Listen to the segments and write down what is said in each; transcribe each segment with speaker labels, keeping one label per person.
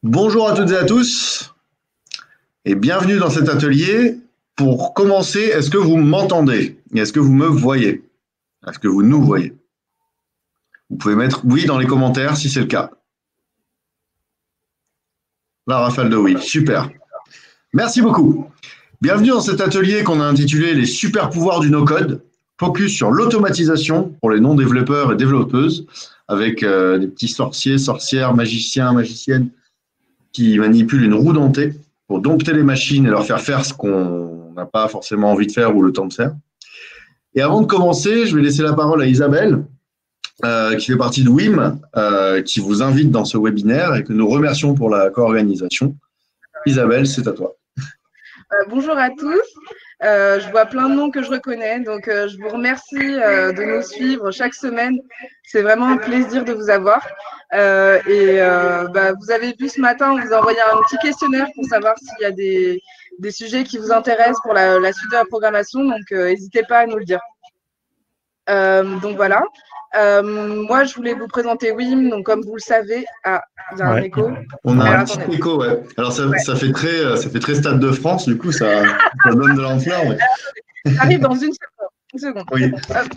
Speaker 1: Bonjour à toutes et à tous et bienvenue dans cet atelier. Pour commencer, est-ce que vous m'entendez et est-ce que vous me voyez? Est-ce que vous nous voyez? Vous pouvez mettre oui dans les commentaires si c'est le cas. La rafale de oui, super. Merci beaucoup. Bienvenue dans cet atelier qu'on a intitulé Les super pouvoirs du no-code, focus sur l'automatisation pour les non-développeurs et développeuses, avec des petits sorciers, sorcières, magiciens, magiciennes qui manipulent une roue dentée pour dompter les machines et leur faire ce qu'on n'a pas forcément envie de faire ou le temps de faire. Et avant de commencer, je vais laisser la parole à Isabelle, qui fait partie de WIM, qui vous invite dans ce webinaire et que nous remercions pour la co-organisation. Isabelle, c'est à toi.
Speaker 2: Bonjour à tous. Je vois plein de noms que je reconnais, donc je vous remercie de nous suivre chaque semaine. C'est vraiment un plaisir de vous avoir. Vous avez vu ce matin, on vous a envoyé un petit questionnaire pour savoir s'il y a des sujets qui vous intéressent pour la suite de la programmation, donc n'hésitez pas à nous le dire. Donc voilà. Moi, je voulais vous présenter WIM. Donc, comme vous le savez, il y a un écho.
Speaker 1: On a un petit écho, ouais. Alors, ça fait très Stade de France, du coup, ça donne de l'ampleur. Ouais.
Speaker 2: Ça arrive dans une seconde.
Speaker 1: Oui.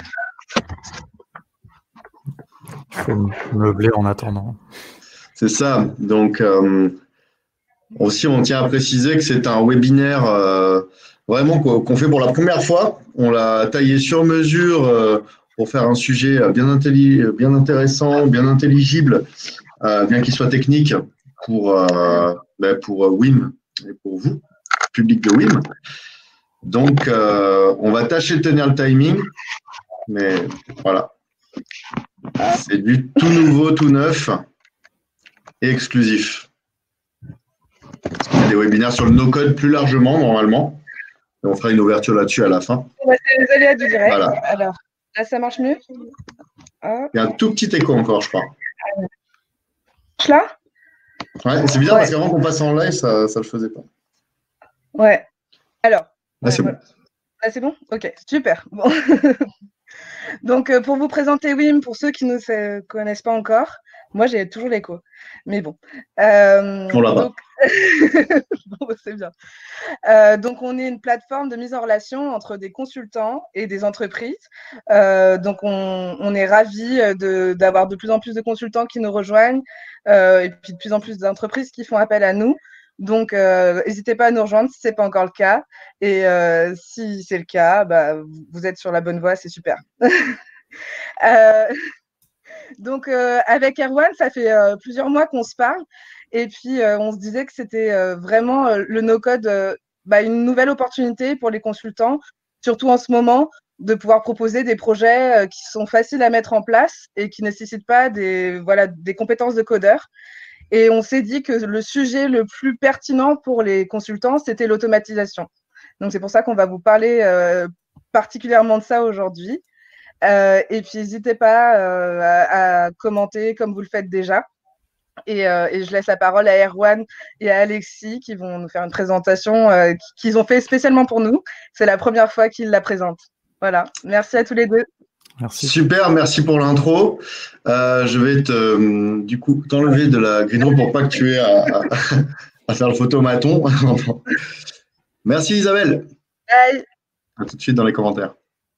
Speaker 3: Je vais me meubler en attendant.
Speaker 1: C'est ça. Donc, aussi, on tient à préciser que c'est un webinaire vraiment qu'on fait pour la première fois. On l'a taillé sur mesure pour faire un sujet bien intéressant, bien intelligible, bien qu'il soit technique pour WIM et pour vous, public de WIM. Donc, on va tâcher de tenir le timing, mais voilà. C'est du tout nouveau, tout neuf et exclusif. Il y a des webinaires sur le no-code plus largement, normalement. Et on fera une ouverture là-dessus à la fin.
Speaker 2: C'est les aléas du direct.
Speaker 1: Voilà.
Speaker 2: Alors, là, ça marche mieux?
Speaker 1: Il y a un tout petit écho encore, je crois.
Speaker 2: Là?
Speaker 1: Ouais, c'est bizarre parce qu'avant qu'on passe en live, ça ne le faisait pas.
Speaker 2: Ouais. Alors.
Speaker 1: Là, c'est bon.
Speaker 2: Là, c'est bon? Ok, super. Bon. Donc, pour vous présenter WIM, pour ceux qui ne connaissent pas encore, moi, j'ai toujours l'écho. Mais bon.
Speaker 1: On l'a pas.
Speaker 2: Bon, c'est bien. Donc, on est une plateforme de mise en relation entre des consultants et des entreprises. Donc, on est ravis d'avoir de plus en plus de consultants qui nous rejoignent et puis de plus en plus d'entreprises qui font appel à nous. Donc, n'hésitez pas à nous rejoindre si ce n'est pas encore le cas. Et si c'est le cas, vous êtes sur la bonne voie, c'est super. Donc, avec Erwan, ça fait plusieurs mois qu'on se parle. Et puis, on se disait que c'était vraiment le no-code, une nouvelle opportunité pour les consultants, surtout en ce moment, de pouvoir proposer des projets qui sont faciles à mettre en place et qui ne nécessitent pas des compétences de codeur. Et on s'est dit que le sujet le plus pertinent pour les consultants, c'était l'automatisation. Donc, c'est pour ça qu'on va vous parler particulièrement de ça aujourd'hui. Et puis, n'hésitez pas à commenter comme vous le faites déjà. Et je laisse la parole à Erwan et à Alexis qui vont nous faire une présentation qu'ils ont fait spécialement pour nous. C'est la première fois qu'ils la présentent. Voilà. Merci à tous les deux.
Speaker 3: Merci.
Speaker 1: Super, merci pour l'intro. Je vais t'enlever de la green room pour pas que tu aies à faire le photomaton. Merci Isabelle.
Speaker 2: Bye.
Speaker 1: À tout de suite dans les commentaires.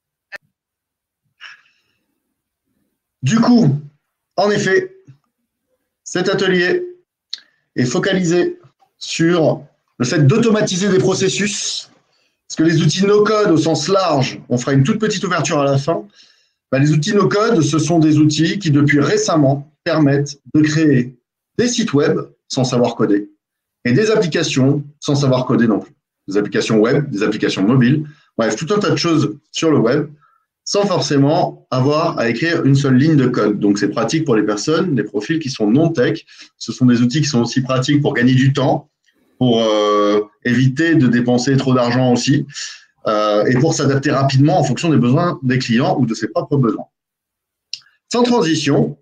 Speaker 1: Du coup, en effet, cet atelier est focalisé sur le fait d'automatiser des processus, parce que les outils no-code au sens large, on fera une toute petite ouverture à la fin, les outils no-code, ce sont des outils qui, depuis récemment, permettent de créer des sites web sans savoir coder et des applications sans savoir coder non plus. Des applications web, des applications mobiles, bref, tout un tas de choses sur le web sans forcément avoir à écrire une seule ligne de code. Donc, c'est pratique pour les personnes, les profils qui sont non-tech. Ce sont des outils qui sont aussi pratiques pour gagner du temps, pour éviter de dépenser trop d'argent aussi, et pour s'adapter rapidement en fonction des besoins des clients ou de ses propres besoins. Sans transition,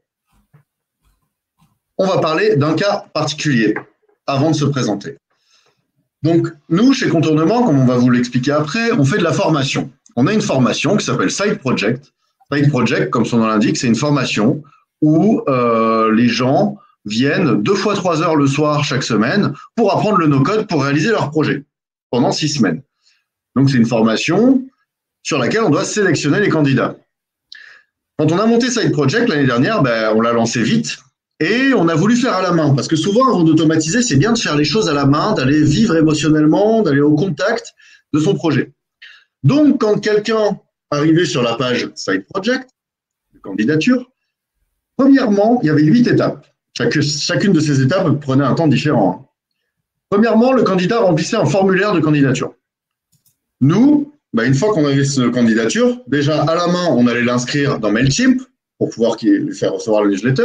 Speaker 1: on va parler d'un cas particulier avant de se présenter. Donc, nous, chez Contournement, comme on va vous l'expliquer après, on fait de la formation. On a une formation qui s'appelle Side Project. Side Project, comme son nom l'indique, c'est une formation où les gens viennent 2 fois 3 heures le soir chaque semaine pour apprendre le no-code pour réaliser leur projet pendant 6 semaines. Donc, c'est une formation sur laquelle on doit sélectionner les candidats. Quand on a monté Side Project l'année dernière, on l'a lancé vite et on a voulu faire à la main. Parce que souvent, avant d'automatiser, c'est bien de faire les choses à la main, d'aller vivre émotionnellement, d'aller au contact de son projet. Donc, quand quelqu'un arrivait sur la page Side Project, de candidature, premièrement, il y avait 8 étapes. Chacune de ces étapes prenait un temps différent. Premièrement, le candidat remplissait un formulaire de candidature. Nous, une fois qu'on avait cette candidature, déjà à la main, on allait l'inscrire dans MailChimp pour pouvoir lui faire recevoir le newsletter.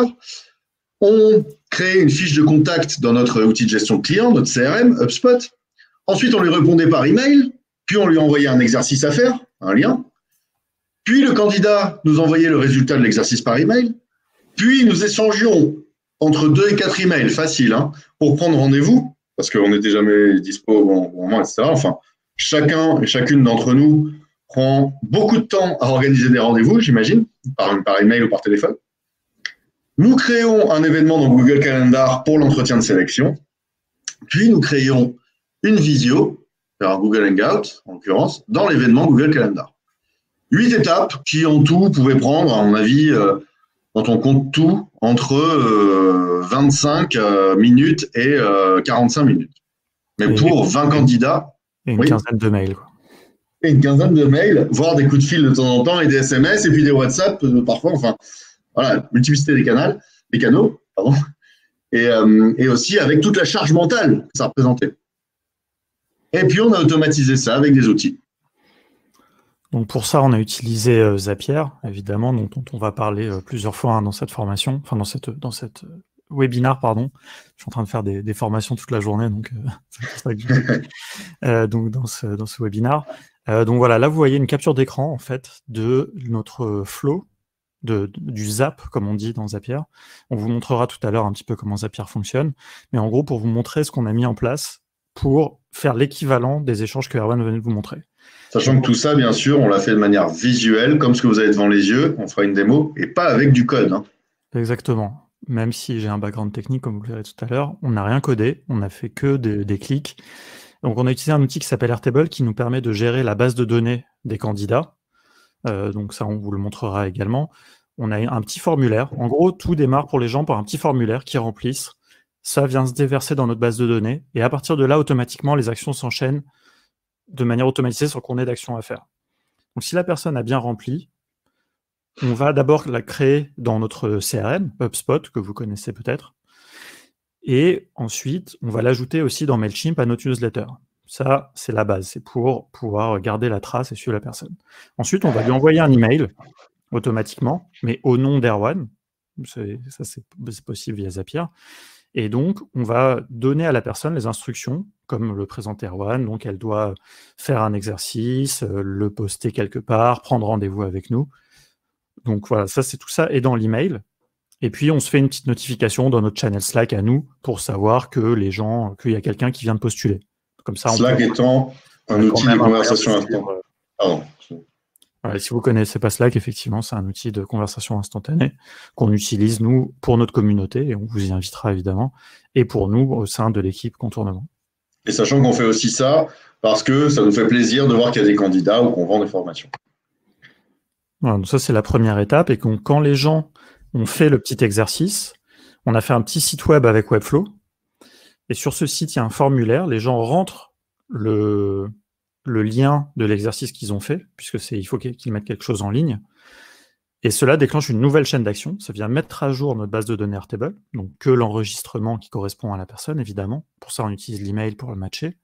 Speaker 1: On créait une fiche de contact dans notre outil de gestion de client, notre CRM, HubSpot. Ensuite, on lui répondait par email, puis on lui envoyait un exercice à faire, un lien. Puis le candidat nous envoyait le résultat de l'exercice par email. Puis nous échangions entre 2 et 4 emails, facile, pour prendre rendez-vous, parce qu'on n'était jamais dispo au bon moment, etc. Enfin, chacun et chacune d'entre nous prend beaucoup de temps à organiser des rendez-vous, j'imagine, par email ou par téléphone. Nous créons un événement dans Google Calendar pour l'entretien de sélection. Puis nous créons une visio, un Google Hangout, en l'occurrence, dans l'événement Google Calendar. 8 étapes qui, en tout, pouvaient prendre, à mon avis, quand on compte tout, entre 25 minutes et 45 minutes. Mais pour 20 candidats...
Speaker 3: Et une quinzaine de mails, quoi.
Speaker 1: Et une quinzaine de mails, voire des coups de fil de temps en temps, et des SMS, et puis des WhatsApp, parfois, enfin... Voilà, multiplicité des canaux, pardon, et aussi avec toute la charge mentale que ça représentait. Et puis, on a automatisé ça avec des outils.
Speaker 3: Donc, pour ça, on a utilisé Zapier, évidemment, dont on va parler plusieurs fois dans cette formation, enfin, dans cette webinar, pardon. Je suis en train de faire des formations toute la journée, donc c'est pour ça que je donc dans ce webinar. Donc, voilà, là, vous voyez une capture d'écran, en fait, de notre flow, du Zap, comme on dit dans Zapier. On vous montrera tout à l'heure un petit peu comment Zapier fonctionne, mais en gros, pour vous montrer ce qu'on a mis en place pour faire l'équivalent des échanges que Erwan venait de vous montrer.
Speaker 1: Sachant que tout ça, bien sûr, on l'a fait de manière visuelle, comme ce que vous avez devant les yeux, on fera une démo, et pas avec du code.
Speaker 3: Exactement. Même si j'ai un background technique, comme vous le verrez tout à l'heure, on n'a rien codé, on n'a fait que des clics. Donc, on a utilisé un outil qui s'appelle Airtable, qui nous permet de gérer la base de données des candidats. Donc ça, on vous le montrera également. On a un petit formulaire. En gros, tout démarre pour les gens par un petit formulaire qu'ils remplissent. Ça vient se déverser dans notre base de données. Et à partir de là, automatiquement, les actions s'enchaînent de manière automatisée sans qu'on ait d'action à faire. Donc si la personne a bien rempli, on va d'abord la créer dans notre CRM, HubSpot, que vous connaissez peut-être. Et ensuite, on va l'ajouter aussi dans MailChimp à notre newsletter. Ça, c'est la base, c'est pour pouvoir garder la trace et suivre la personne. Ensuite, on va lui envoyer un email automatiquement, mais au nom d'Erwan. Ça, c'est possible via Zapier. Et donc, on va donner à la personne les instructions, comme le présente Erwan. Donc, elle doit faire un exercice, le poster quelque part, prendre rendez-vous avec nous. Donc, voilà, ça, c'est tout ça est dans l'email. Et puis, on se fait une petite notification dans notre channel Slack à nous pour savoir qu'il y a quelqu'un qui vient de postuler. Comme ça,
Speaker 1: Slack étant un outil de conversation instantanée. Pardon.
Speaker 3: Ouais, si vous ne connaissez pas Slack, effectivement, c'est un outil de conversation instantanée qu'on utilise, nous, pour notre communauté, et on vous y invitera évidemment, et pour nous, au sein de l'équipe Contournement.
Speaker 1: Et sachant qu'on fait aussi ça parce que ça nous fait plaisir de voir qu'il y a des candidats ou qu'on vend des formations.
Speaker 3: Voilà, donc ça, c'est la première étape, et quand les gens ont fait le petit exercice, on a fait un petit site web avec Webflow, et sur ce site, il y a un formulaire, les gens rentrent le lien de l'exercice qu'ils ont fait, il faut qu'ils mettent quelque chose en ligne, et cela déclenche une nouvelle chaîne d'action. Ça vient mettre à jour notre base de données Airtable, donc que l'enregistrement qui correspond à la personne, évidemment. Pour ça, on utilise l'email pour le matcher.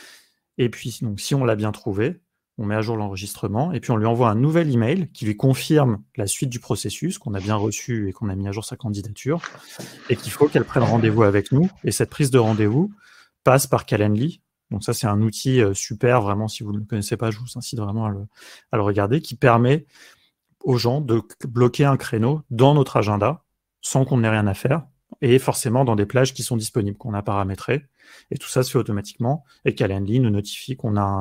Speaker 3: Et puis, donc, si on l'a bien trouvé, on met à jour l'enregistrement, et puis on lui envoie un nouvel email qui lui confirme la suite du processus, qu'on a bien reçu et qu'on a mis à jour sa candidature, et qu'il faut qu'elle prenne rendez-vous avec nous. Et cette prise de rendez-vous passe par Calendly. Donc ça, c'est un outil super, vraiment, si vous ne le connaissez pas, je vous incite vraiment à le regarder, qui permet aux gens de bloquer un créneau dans notre agenda sans qu'on n'ait rien à faire, et forcément dans des plages qui sont disponibles, qu'on a paramétrées. Et tout ça se fait automatiquement, et Calendly nous notifie qu'on a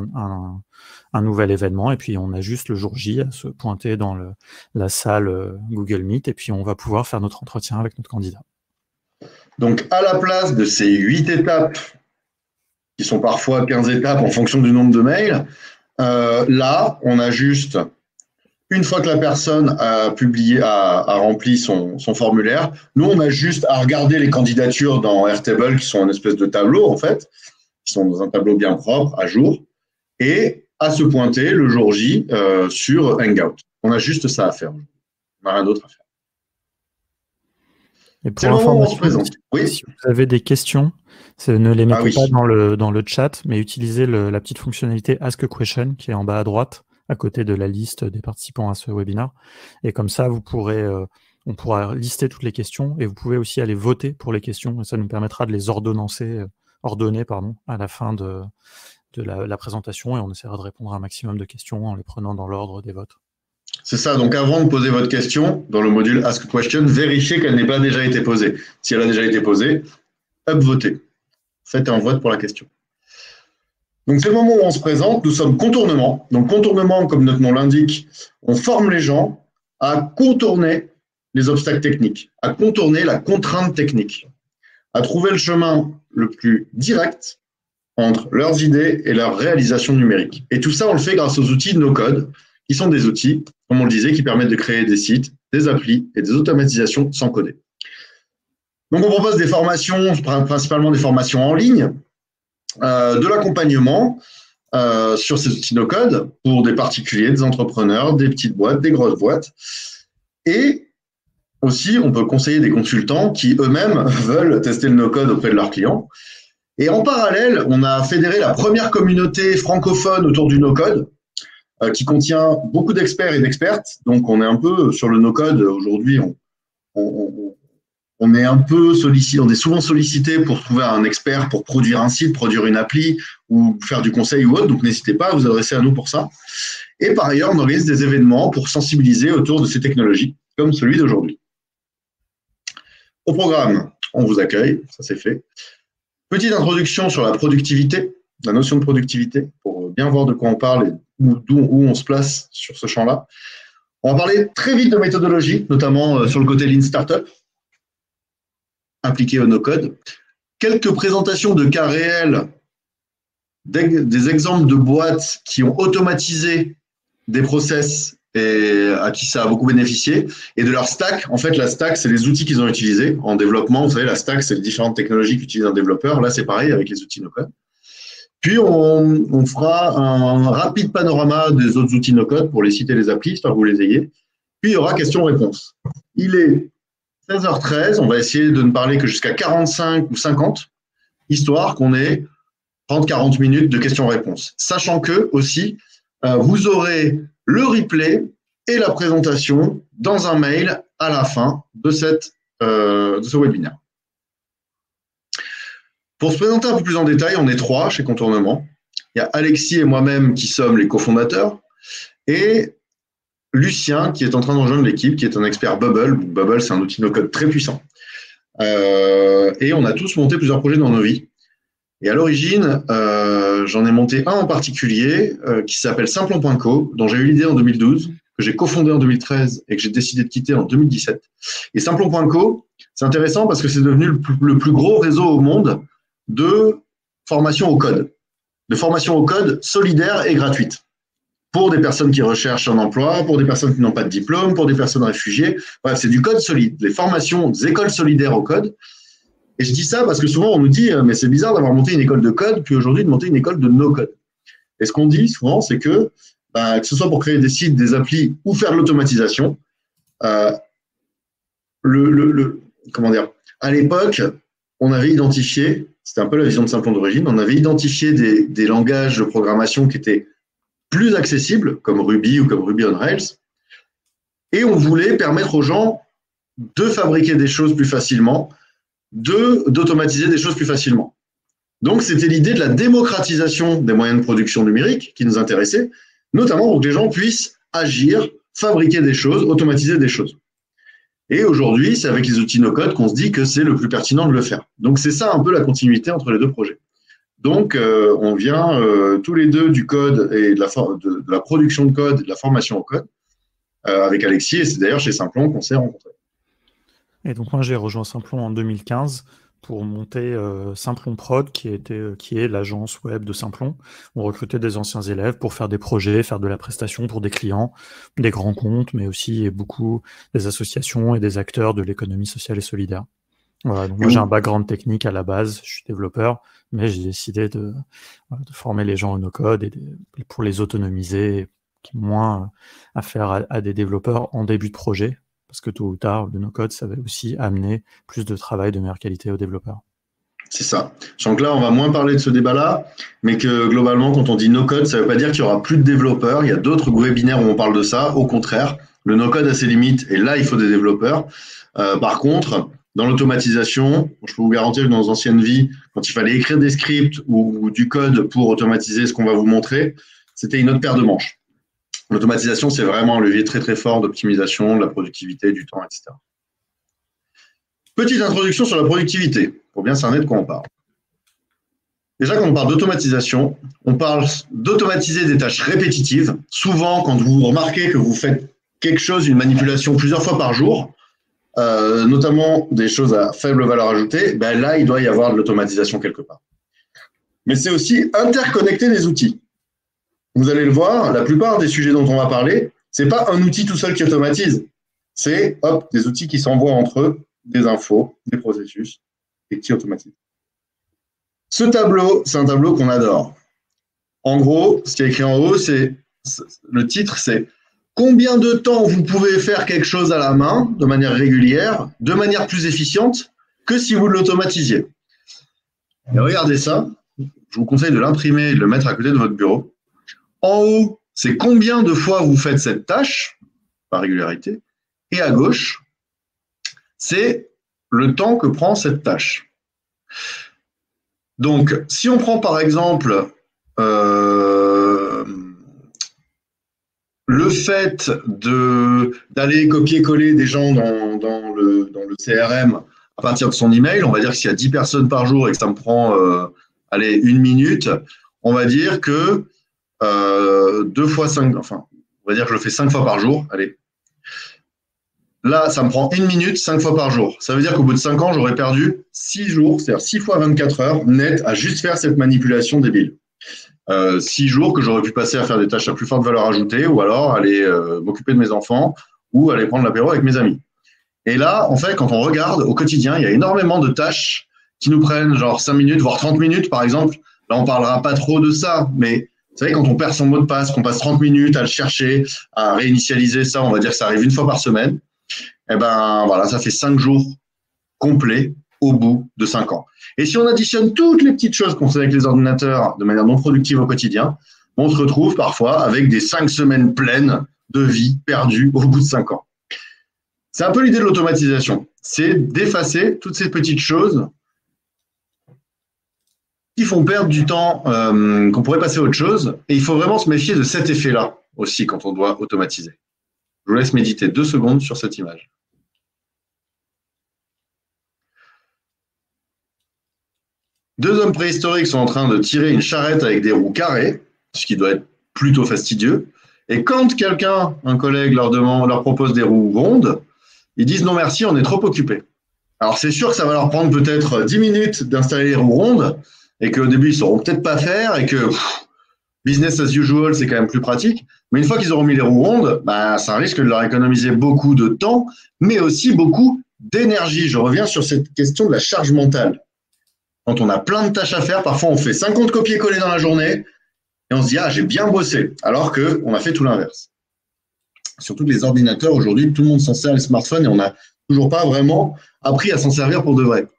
Speaker 3: un nouvel événement, et puis on a juste le jour J à se pointer dans la salle Google Meet, et puis on va pouvoir faire notre entretien avec notre candidat.
Speaker 1: Donc, à la place de ces 8 étapes, qui sont parfois 15 étapes en fonction du nombre de mails, là, on a juste, une fois que la personne a rempli son formulaire, nous, on a juste à regarder les candidatures dans Airtable, qui sont une espèce de tableau, en fait, qui sont dans un tableau bien propre, à jour, et à se pointer le jour J sur Hangout. On a juste ça à faire. On n'a rien d'autre à faire.
Speaker 3: Et pour information,
Speaker 1: oui.
Speaker 3: Si vous avez des questions, ne les mettez pas dans le chat, mais utilisez la petite fonctionnalité Ask a Question qui est en bas à droite, à côté de la liste des participants à ce webinaire. Et comme ça, on pourra lister toutes les questions et vous pouvez aussi aller voter pour les questions. Et ça nous permettra de les ordonner à la fin de la présentation et on essaiera de répondre à un maximum de questions en les prenant dans l'ordre des votes.
Speaker 1: C'est ça, donc avant de poser votre question, dans le module Ask a Question, vérifiez qu'elle n'ait pas déjà été posée. Si elle a déjà été posée, votez. Faites un vote pour la question. Donc c'est le moment où on se présente, nous sommes contournement. Donc contournement, comme notre nom l'indique, on forme les gens à contourner les obstacles techniques, à contourner la contrainte technique, à trouver le chemin le plus direct entre leurs idées et leur réalisation numérique. Et tout ça, on le fait grâce aux outils no-code, qui sont des outils, comme on le disait, qui permettent de créer des sites, des applis et des automatisations sans coder. Donc, on propose des formations, principalement des formations en ligne, de l'accompagnement sur ces outils no-code pour des particuliers, des entrepreneurs, des petites boîtes, des grosses boîtes. Et aussi, on peut conseiller des consultants qui eux-mêmes veulent tester le no-code auprès de leurs clients. Et en parallèle, on a fédéré la première communauté francophone autour du no-code, qui contient beaucoup d'experts et d'expertes. Donc, on est un peu sur le no-code. Aujourd'hui, on est un peu sollicité, on est souvent sollicité pour trouver un expert pour produire un site, produire une appli ou faire du conseil ou autre. Donc, n'hésitez pas à vous adresser à nous pour ça. Et par ailleurs, on organise des événements pour sensibiliser autour de ces technologies, comme celui d'aujourd'hui. Au programme, on vous accueille, ça c'est fait. Petite introduction sur la productivité, la notion de productivité, pour bien voir de quoi on parle et où on se place sur ce champ-là. On va parler très vite de méthodologie, notamment sur le côté Lean Startup, appliqué au no-code. Quelques présentations de cas réels, des exemples de boîtes qui ont automatisé des process et à qui ça a beaucoup bénéficié, et de leur stack. En fait, la stack, c'est les outils qu'ils ont utilisés en développement. Vous savez, la stack, c'est les différentes technologies qu'utilise un développeur. Là, c'est pareil avec les outils no-code. Puis, on fera un rapide panorama des autres outils no-code pour les citer les applis, histoire que vous les ayez. Puis, il y aura questions-réponses. Il est 16h13. On va essayer de ne parler que jusqu'à 45 ou 50, histoire qu'on ait 30-40 minutes de questions-réponses. Sachant que, aussi, vous aurez le replay et la présentation dans un mail à la fin de ce webinaire. Pour se présenter un peu plus en détail, on est 3 chez Contournement. Il y a Alexis et moi-même qui sommes les cofondateurs et Lucien qui est en train de rejoindre l'équipe, qui est un expert Bubble. Bubble, c'est un outil no-code très puissant. Et on a tous monté plusieurs projets dans nos vies. Et à l'origine, j'en ai monté un en particulier qui s'appelle Simplon.co, dont j'ai eu l'idée en 2012, que j'ai cofondé en 2013 et que j'ai décidé de quitter en 2017. Et Simplon.co, c'est intéressant parce que c'est devenu le plus gros réseau au monde de formation au code, solidaire et gratuite, pour des personnes qui recherchent un emploi, pour des personnes qui n'ont pas de diplôme, pour des personnes réfugiées. Bref, c'est du code solide, des formations, des écoles solidaires au code. Et je dis ça parce que souvent on nous dit mais c'est bizarre d'avoir monté une école de code puis aujourd'hui de monter une école de no-code. Et ce qu'on dit souvent, c'est que ce soit pour créer des sites, des applis ou faire de l'automatisation, comment dire, à l'époque, on avait identifié, c'était un peu la vision de Simplon d'origine, on avait identifié des langages de programmation qui étaient plus accessibles, comme Ruby ou comme Ruby on Rails, et on voulait permettre aux gens de fabriquer des choses plus facilement, d'automatiser des choses plus facilement. Donc, c'était l'idée de la démocratisation des moyens de production numérique qui nous intéressait, notamment pour que les gens puissent agir, fabriquer des choses, automatiser des choses. Et aujourd'hui, c'est avec les outils no-code qu'on se dit que c'est le plus pertinent de le faire. Donc, c'est ça un peu la continuité entre les deux projets. Donc, on vient tous les deux du code et de la production de code et de la formation au code avec Alexis, et c'est d'ailleurs chez Simplon qu'on s'est rencontrés.
Speaker 3: Et donc moi j'ai rejoint Simplon en 2015 pour monter Simplon Prod, qui est l'agence web de Simplon. On recrutait des anciens élèves pour faire des projets, faire de la prestation pour des clients, des grands comptes, mais aussi beaucoup des associations et des acteurs de l'économie sociale et solidaire. Voilà, donc moi j'ai un background technique à la base, je suis développeur, mais j'ai décidé de former les gens au no-code et pour les autonomiser, qui ont moins affaire à des développeurs en début de projet, parce que tôt ou tard, le no-code, ça va aussi amener plus de travail de meilleure qualité aux développeurs.
Speaker 1: C'est ça. Donc là, on va moins parler de ce débat-là, mais que globalement, quand on dit no-code, ça ne veut pas dire qu'il n'y aura plus de développeurs. Il y a d'autres webinaires où on parle de ça. Au contraire, le no-code a ses limites, et là, il faut des développeurs. Par contre, dans l'automatisation, je peux vous garantir que dans nos anciennes vies, quand il fallait écrire des scripts ou du code pour automatiser ce qu'on va vous montrer, c'était une autre paire de manches. L'automatisation, c'est vraiment un levier très très fort d'optimisation de la productivité, du temps, etc. Petite introduction sur la productivité, pour bien cerner de quoi on parle. Déjà, quand on parle d'automatisation, on parle d'automatiser des tâches répétitives. Souvent, quand vous remarquez que vous faites quelque chose, une manipulation plusieurs fois par jour, notamment des choses à faible valeur ajoutée, ben là, il doit y avoir de l'automatisation quelque part. Mais c'est aussi interconnecter les outils. Vous allez le voir, la plupart des sujets dont on va parler, ce n'est pas un outil tout seul qui automatise. C'est des outils qui s'envoient entre eux des infos, des processus, et qui automatisent. Ce tableau, c'est un tableau qu'on adore. En gros, ce qui est écrit en haut, le titre, c'est combien de temps vous pouvez faire quelque chose à la main, de manière régulière, de manière plus efficiente, que si vous l'automatisiez. Et regardez ça, je vous conseille de l'imprimer et de le mettre à côté de votre bureau. En haut, c'est combien de fois vous faites cette tâche, par régularité, et à gauche, c'est le temps que prend cette tâche. Donc, si on prend par exemple le fait d'aller copier-coller des gens dans le CRM à partir de son email, on va dire que s'il y a 10 personnes par jour et que ça me prend 1 minute, on va dire que 2 fois 5, enfin, on va dire que je le fais 5 fois par jour, allez. Là, ça me prend 1 minute 5 fois par jour. Ça veut dire qu'au bout de 5 ans, j'aurais perdu 6 jours, c'est-à-dire 6 fois 24 heures net à juste faire cette manipulation débile. 6 jours que j'aurais pu passer à faire des tâches à plus forte valeur ajoutée ou alors aller m'occuper de mes enfants ou aller prendre l'apéro avec mes amis. Et là, en fait, quand on regarde au quotidien, il y a énormément de tâches qui nous prennent genre 5 minutes, voire 30 minutes, par exemple. Là, on parlera pas trop de ça, mais vous savez, quand on perd son mot de passe, qu'on passe 30 minutes à le chercher, à réinitialiser ça, on va dire que ça arrive 1 fois par semaine. Eh ben, voilà, ça fait 5 jours complets au bout de 5 ans. Et si on additionne toutes les petites choses qu'on fait avec les ordinateurs de manière non productive au quotidien, on se retrouve parfois avec des 5 semaines pleines de vie perdue au bout de 5 ans. C'est un peu l'idée de l'automatisation. C'est d'effacer toutes ces petites choses qui font perdre du temps, qu'on pourrait passer à autre chose. Et il faut vraiment se méfier de cet effet-là aussi quand on doit automatiser. Je vous laisse méditer 2 secondes sur cette image. Deux hommes préhistoriques sont en train de tirer une charrette avec des roues carrées, ce qui doit être plutôt fastidieux. Et quand quelqu'un, un collègue, leur propose des roues rondes, ils disent non merci, on est trop occupés. Alors c'est sûr que ça va leur prendre peut-être 10 minutes d'installer les roues rondes et qu'au début ils ne sauront peut-être pas faire et que business as usual c'est quand même plus pratique. Mais une fois qu'ils auront mis les roues rondes, bah, ça risque de leur économiser beaucoup de temps, mais aussi beaucoup d'énergie. Je reviens sur cette question de la charge mentale. Quand on a plein de tâches à faire, parfois on fait 50 copier-coller dans la journée et on se dit « Ah, j'ai bien bossé », alors qu'on a fait tout l'inverse. Surtout que les ordinateurs, aujourd'hui, tout le monde s'en sert, les smartphones, et on n'a toujours pas vraiment appris à s'en servir pour de vrai.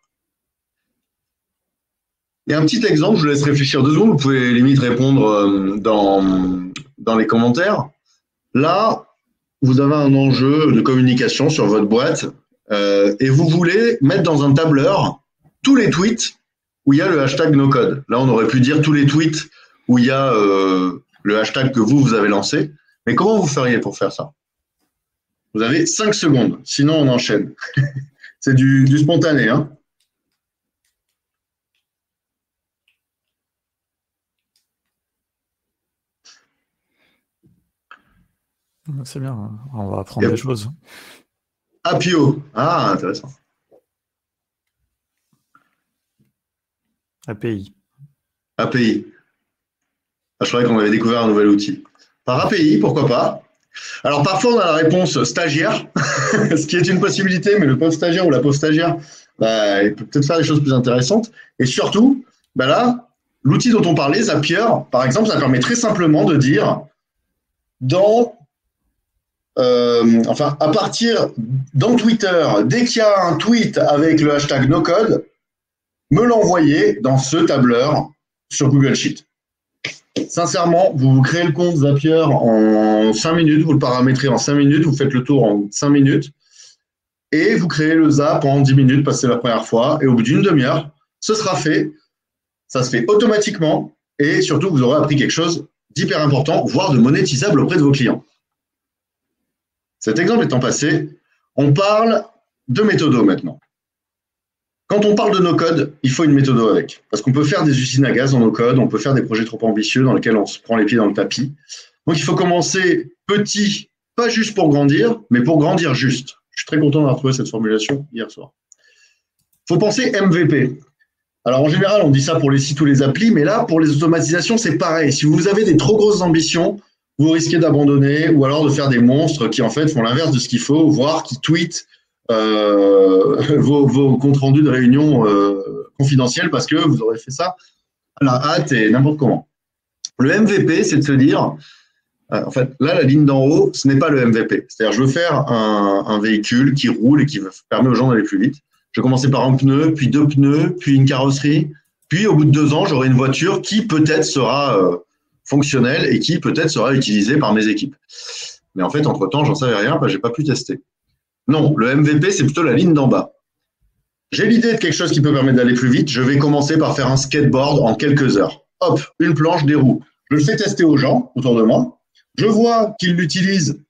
Speaker 1: Et un petit exemple, je vous laisse réfléchir 2 secondes, vous pouvez limite répondre dans les commentaires. Là, vous avez un enjeu de communication sur votre boîte et vous voulez mettre dans un tableur tous les tweets où il y a le hashtag NoCode. Là, on aurait pu dire tous les tweets où il y a le hashtag que vous avez lancé. Mais comment vous feriez pour faire ça? Vous avez 5 secondes, sinon on enchaîne. C'est du spontané, hein.
Speaker 3: C'est bien, on va apprendre des choses.
Speaker 1: Appio. Ah, intéressant.
Speaker 3: API.
Speaker 1: API. Ah, je croyais qu'on avait découvert un nouvel outil. Par API, pourquoi pas? Alors parfois on a la réponse stagiaire, ce qui est une possibilité, mais le pauvre stagiaire ou la pauvre stagiaire, bah, il peut peut-être faire des choses plus intéressantes. Et surtout, bah là, l'outil dont on parlait, Zapier, par exemple, ça permet très simplement de dire à partir dans Twitter, dès qu'il y a un tweet avec le hashtag NoCode, me l'envoyer dans ce tableur sur Google Sheet. Sincèrement, vous créez le compte Zapier en 5 minutes, vous le paramétrez en 5 minutes, vous faites le tour en 5 minutes et vous créez le Zap en 10 minutes, passez la première fois et au bout d'une demi-heure, ce sera fait. Ça se fait automatiquement et surtout, vous aurez appris quelque chose d'hyper important, voire de monétisable auprès de vos clients. Cet exemple étant passé, on parle de méthodo maintenant. Quand on parle de no-code, il faut une méthodo avec. Parce qu'on peut faire des usines à gaz en no-code, on peut faire des projets trop ambitieux dans lesquels on se prend les pieds dans le tapis. Donc, il faut commencer petit, pas juste pour grandir, mais pour grandir juste. Je suis très content d'avoir trouvé cette formulation hier soir. Il faut penser MVP. Alors, en général, on dit ça pour les sites ou les applis, mais là, pour les automatisations, c'est pareil. Si vous avez des trop grosses ambitions, vous risquez d'abandonner ou alors de faire des monstres qui, en fait, font l'inverse de ce qu'il faut, voire qui tweetent vos comptes rendus de réunion confidentiels parce que vous aurez fait ça à la hâte et n'importe comment. Le MVP, c'est de se dire, en fait, là, la ligne d'en haut, ce n'est pas le MVP. C'est-à-dire, je veux faire un véhicule qui roule et qui permet aux gens d'aller plus vite. Je vais commencer par un pneu, puis 2 pneus, puis une carrosserie. Puis, au bout de 2 ans, j'aurai une voiture qui peut-être sera fonctionnelle et qui peut-être sera utilisée par mes équipes. Mais en fait, entre-temps, j'en savais rien parce que je n'ai pas pu tester. Non, le MVP, c'est plutôt la ligne d'en bas. J'ai l'idée de quelque chose qui peut permettre d'aller plus vite. Je vais commencer par faire un skateboard en quelques heures. Hop, une planche, des roues. Je le fais tester aux gens autour de moi. Je vois qu'ils l'utilisent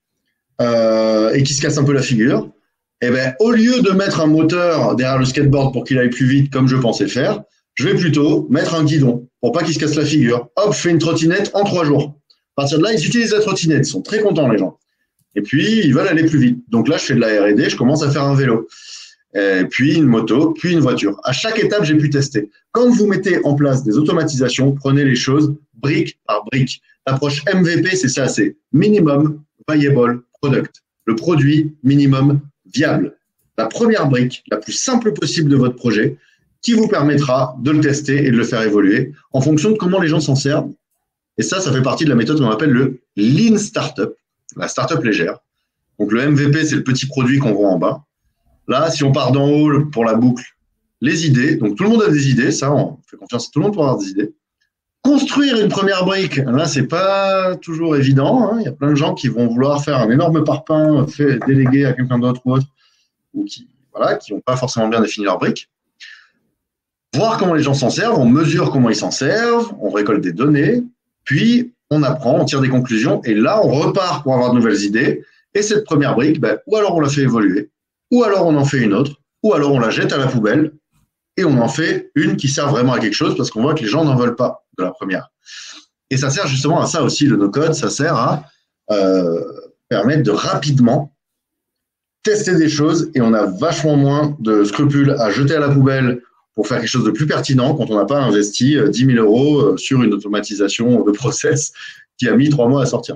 Speaker 1: et qu'ils se cassent un peu la figure. Et bien, au lieu de mettre un moteur derrière le skateboard pour qu'il aille plus vite comme je pensais faire, je vais plutôt mettre un guidon pour pas qu'il se casse la figure. Hop, je fais une trottinette en 3 jours. À partir de là, ils utilisent la trottinette. Ils sont très contents, les gens. Et puis, ils veulent aller plus vite. Donc là, je fais de la R&D, je commence à faire un vélo. Et puis une moto, puis une voiture. À chaque étape, j'ai pu tester. Quand vous mettez en place des automatisations, prenez les choses brique par brique. L'approche MVP, c'est ça, c'est Minimum Viable Product. Le produit minimum viable. La première brique, la plus simple possible de votre projet, qui vous permettra de le tester et de le faire évoluer en fonction de comment les gens s'en servent. Et ça fait partie de la méthode qu'on appelle le Lean Startup. La startup légère. Donc, le MVP, c'est le petit produit qu'on voit en bas. Là, si on part d'en haut pour la boucle, les idées. Donc, tout le monde a des idées. Ça, on fait confiance à tout le monde pour avoir des idées. Construire une première brique. Là, c'est pas toujours évident. Il y a plein de gens qui vont vouloir faire un énorme parpaing délégué à quelqu'un d'autre ou autre, ou qui n'ont pas forcément bien défini leur brique. Voir comment les gens s'en servent. On mesure comment ils s'en servent. On récolte des données. Puis, on apprend, on tire des conclusions, et là, on repart pour avoir de nouvelles idées. Et cette première brique, ou alors on la fait évoluer, ou alors on en fait une autre, ou alors on la jette à la poubelle, et on en fait une qui sert vraiment à quelque chose, parce qu'on voit que les gens n'en veulent pas de la première. Et ça sert justement à ça aussi, le no-code, ça sert à permettre de rapidement tester des choses, et on a vachement moins de scrupules à jeter à la poubelle pour faire quelque chose de plus pertinent quand on n'a pas investi 10 000 € sur une automatisation de process qui a mis 3 mois à sortir.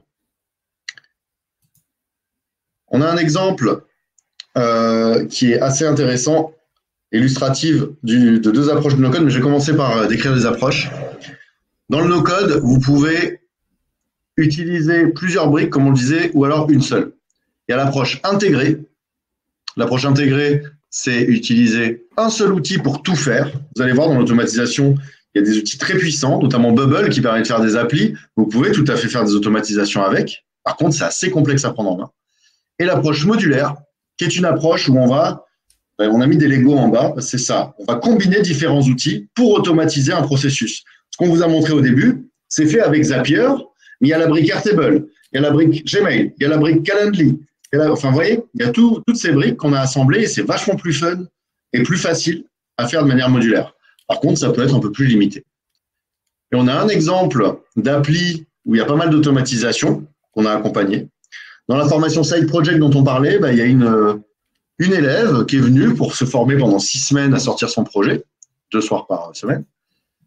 Speaker 1: On a un exemple qui est assez intéressant, illustratif de 2 approches de no-code, mais je vais commencer par décrire les approches. Dans le no-code, vous pouvez utiliser plusieurs briques, comme on le disait, ou alors une seule. Il y a l'approche intégrée. L'approche intégrée, c'est utiliser un seul outil pour tout faire. Vous allez voir, dans l'automatisation, il y a des outils très puissants, notamment Bubble, qui permet de faire des applis. Vous pouvez tout à fait faire des automatisations avec. Par contre, c'est assez complexe à prendre en main. Et l'approche modulaire, qui est une approche où on a mis des Legos en bas, c'est ça. On va combiner différents outils pour automatiser un processus. Ce qu'on vous a montré au début, c'est fait avec Zapier, mais il y a la brique Airtable, il y a la brique Gmail, il y a la brique Calendly. Enfin, vous voyez, il y a toutes ces briques qu'on a assemblées et c'est vachement plus fun et plus facile à faire de manière modulaire. Par contre, ça peut être un peu plus limité. Et on a un exemple d'appli où il y a pas mal d'automatisation qu'on a accompagné. Dans la formation Side Project dont on parlait, il y a une élève qui est venue pour se former pendant 6 semaines à sortir son projet, 2 soirs par semaine.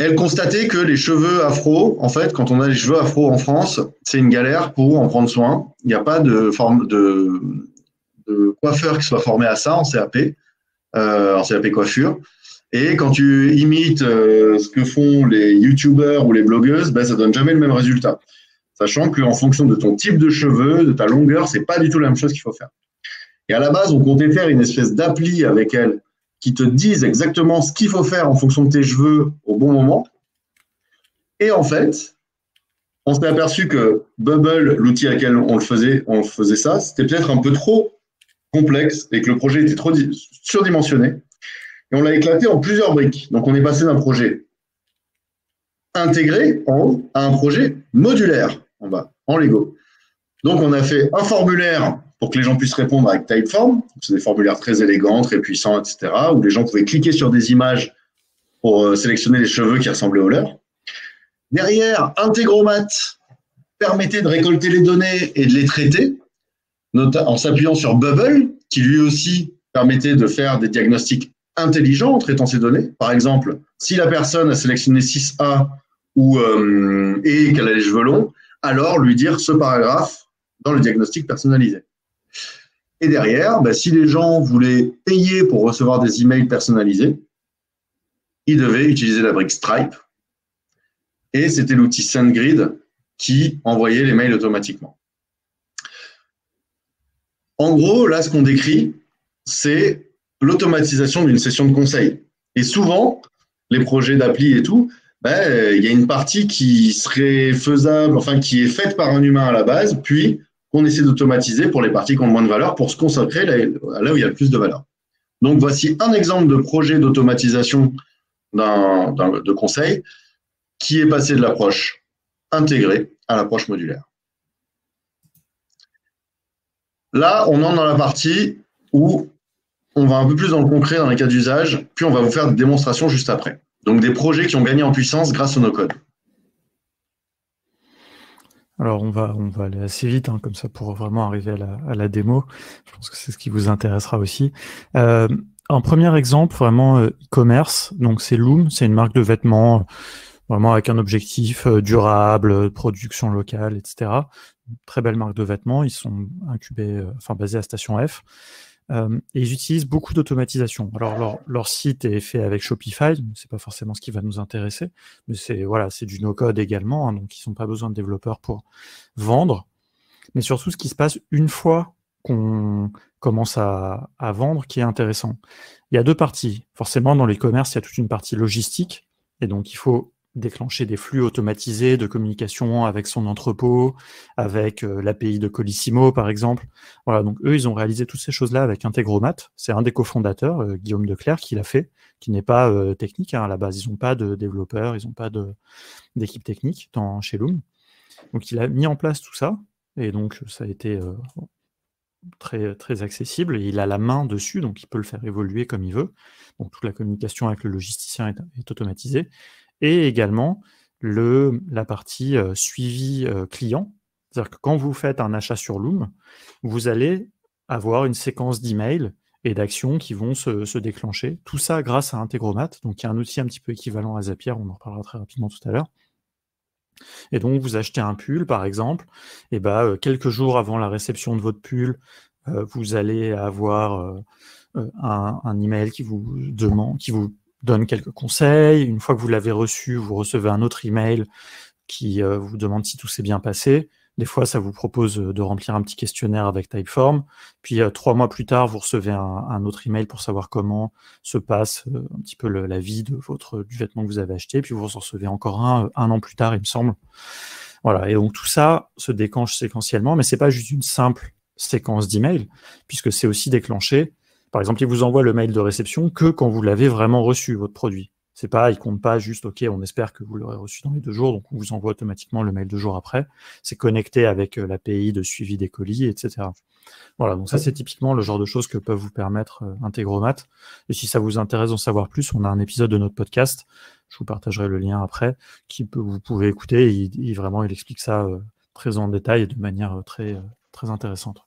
Speaker 1: elle constatait que les cheveux afro, en fait, quand on a les cheveux afro en France, c'est une galère pour en prendre soin. Il n'y a pas de coiffeur qui soit formé à ça en CAP coiffure. Et quand tu imites ce que font les youtubeurs ou les blogueuses, ben, ça donne jamais le même résultat. Sachant qu'en fonction de ton type de cheveux, de ta longueur, c'est pas du tout la même chose qu'il faut faire. Et à la base, on comptait faire une espèce d'appli avec elle qui te dise exactement ce qu'il faut faire en fonction de tes cheveux au bon moment. Et en fait, on s'est aperçu que Bubble, l'outil à laquelle on faisait ça, c'était peut-être un peu trop complexe et que le projet était trop surdimensionné. Et on l'a éclaté en plusieurs briques. Donc, on est passé d'un projet intégré en haut à un projet modulaire en bas, en Lego. Donc, on a fait un formulaire pour que les gens puissent répondre avec Typeform. C'est des formulaires très élégants, très puissants, etc., où les gens pouvaient cliquer sur des images pour sélectionner les cheveux qui ressemblaient aux leurs. Derrière, Integromat permettait de récolter les données et de les traiter, en s'appuyant sur Bubble, qui lui aussi permettait de faire des diagnostics intelligents en traitant ces données. Par exemple, si la personne a sélectionné 6A et qu'elle a les cheveux longs, alors lui dire ce paragraphe dans le diagnostic personnalisé. Et derrière, si les gens voulaient payer pour recevoir des emails personnalisés, ils devaient utiliser la brique Stripe. Et c'était l'outil SendGrid qui envoyait les mails automatiquement. En gros, là, ce qu'on décrit, c'est l'automatisation d'une session de conseil. Et souvent, les projets d'appli et tout, il y a une partie qui serait faisable, enfin, qui est faite par un humain à la base, puis qu'on essaie d'automatiser pour les parties qui ont moins de valeur pour se consacrer là où il y a le plus de valeur. Donc, voici un exemple de projet d'automatisation de conseil qui est passé de l'approche intégrée à l'approche modulaire. Là, on entre dans la partie où on va un peu plus dans le concret, dans les cas d'usage, puis on va vous faire des démonstrations juste après. Donc, des projets qui ont gagné en puissance grâce au no-code.
Speaker 3: Alors, on va aller assez vite, comme ça, pour vraiment arriver à la démo. Je pense que c'est ce qui vous intéressera aussi. Un premier exemple, vraiment e-commerce. Donc, c'est Loom, c'est une marque de vêtements, vraiment avec un objectif durable, production locale, etc. Très belle marque de vêtements. Ils sont basés à Station F. Et ils utilisent beaucoup d'automatisation. Alors, leur site est fait avec Shopify, c'est pas forcément ce qui va nous intéresser, mais c'est du no-code également, donc ils n'ont pas besoin de développeurs pour vendre. Mais surtout, ce qui se passe une fois qu'on commence à vendre qui est intéressant. Il y a deux parties. Forcément, dans l'e-commerce, il y a toute une partie logistique, et donc il faut déclencher des flux automatisés de communication avec son entrepôt, avec l'API de Colissimo, par exemple. Voilà, donc eux, ils ont réalisé toutes ces choses-là avec Integromat. C'est un des cofondateurs, Guillaume Declercq, qui l'a fait, qui n'est pas technique à la base. Ils n'ont pas de développeurs, ils n'ont pas d'équipe technique chez Loom. Donc, il a mis en place tout ça, et donc ça a été très, très accessible, et il a la main dessus, donc il peut le faire évoluer comme il veut. Donc, toute la communication avec le logisticien est automatisée. Et également la partie suivi client. C'est-à-dire que quand vous faites un achat sur Loom, vous allez avoir une séquence d'emails et d'actions qui vont se déclencher. Tout ça grâce à Integromat. Donc, il y a un outil un petit peu équivalent à Zapier, on en reparlera très rapidement tout à l'heure. Et donc, vous achetez un pull, par exemple, et quelques jours avant la réception de votre pull, vous allez avoir un email qui vous donne quelques conseils. Une fois que vous l'avez reçu, vous recevez un autre email qui vous demande si tout s'est bien passé. Des fois, ça vous propose de remplir un petit questionnaire avec Typeform. Puis 3 mois plus tard, vous recevez un autre email pour savoir comment se passe un petit peu la vie du vêtement que vous avez acheté. Puis vous en recevez encore un an plus tard, il me semble. Voilà. Et donc tout ça se déclenche séquentiellement, mais c'est pas juste une simple séquence d'emails, puisque c'est aussi déclenché. Par exemple, il vous envoie le mail de réception que quand vous l'avez vraiment reçu, votre produit. Il ne compte pas juste, OK, on espère que vous l'aurez reçu dans les 2 jours, donc on vous envoie automatiquement le mail 2 jours après. C'est connecté avec l'API de suivi des colis, etc. Voilà, donc ça, c'est typiquement le genre de choses que peuvent vous permettre Integromat. Et si ça vous intéresse d'en savoir plus, on a un épisode de notre podcast, je vous partagerai le lien après, vous pouvez écouter. Il explique ça très en détail et de manière très, très intéressante.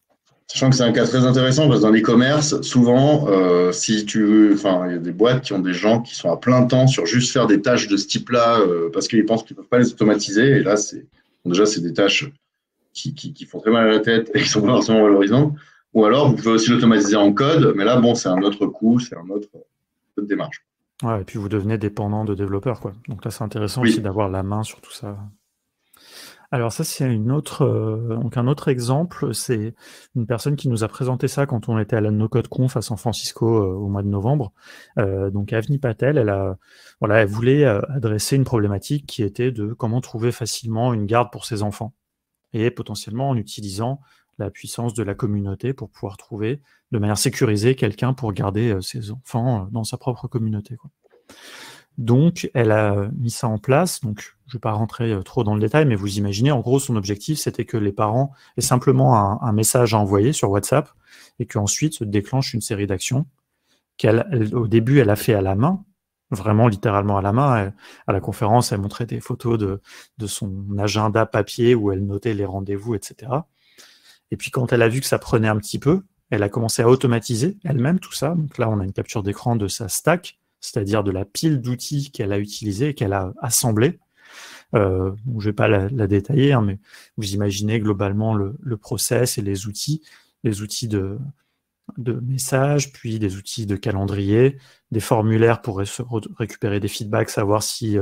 Speaker 1: Sachant que c'est un cas très intéressant parce que dans l'e-commerce, souvent, si tu veux, enfin, il y a des boîtes qui ont des gens qui sont à plein temps sur juste faire des tâches de ce type-là parce qu'ils pensent qu'ils ne peuvent pas les automatiser. Et là, déjà, c'est des tâches qui font très mal à la tête et qui sont pas forcément valorisantes. Ou alors, vous pouvez aussi l'automatiser en code, mais là, bon, c'est un autre coût, c'est une autre démarche.
Speaker 3: Ouais, et puis vous devenez dépendant de développeurs, quoi. Donc là, c'est intéressant
Speaker 1: Oui.
Speaker 3: aussi d'avoir la main sur tout ça. Alors ça, c'est donc un autre exemple. C'est une personne qui nous a présenté ça quand on était à la NoCode Conf à San Francisco au mois de novembre. Donc Avni Patel, elle voulait adresser une problématique qui était de comment trouver facilement une garde pour ses enfants et potentiellement en utilisant la puissance de la communauté pour pouvoir trouver de manière sécurisée quelqu'un pour garder ses enfants dans sa propre communauté, quoi. Donc, elle a mis ça en place. Donc, je ne vais pas rentrer trop dans le détail, mais vous imaginez, en gros, son objectif, c'était que les parents aient simplement un message à envoyer sur WhatsApp et qu'ensuite se déclenche une série d'actions au début, elle a fait à la main, vraiment littéralement à la main. À la conférence, elle montrait des photos de son agenda papier où elle notait les rendez-vous, etc. Et puis, quand elle a vu que ça prenait un petit peu, elle a commencé à automatiser elle-même tout ça. Donc là, on a une capture d'écran de sa stack, c'est-à-dire de la pile d'outils qu'elle a utilisés et qu'elle a assemblés. Je ne vais pas la détailler, hein, mais vous imaginez globalement le process et les outils de messages, puis des outils de calendrier, des formulaires pour récupérer des feedbacks, savoir si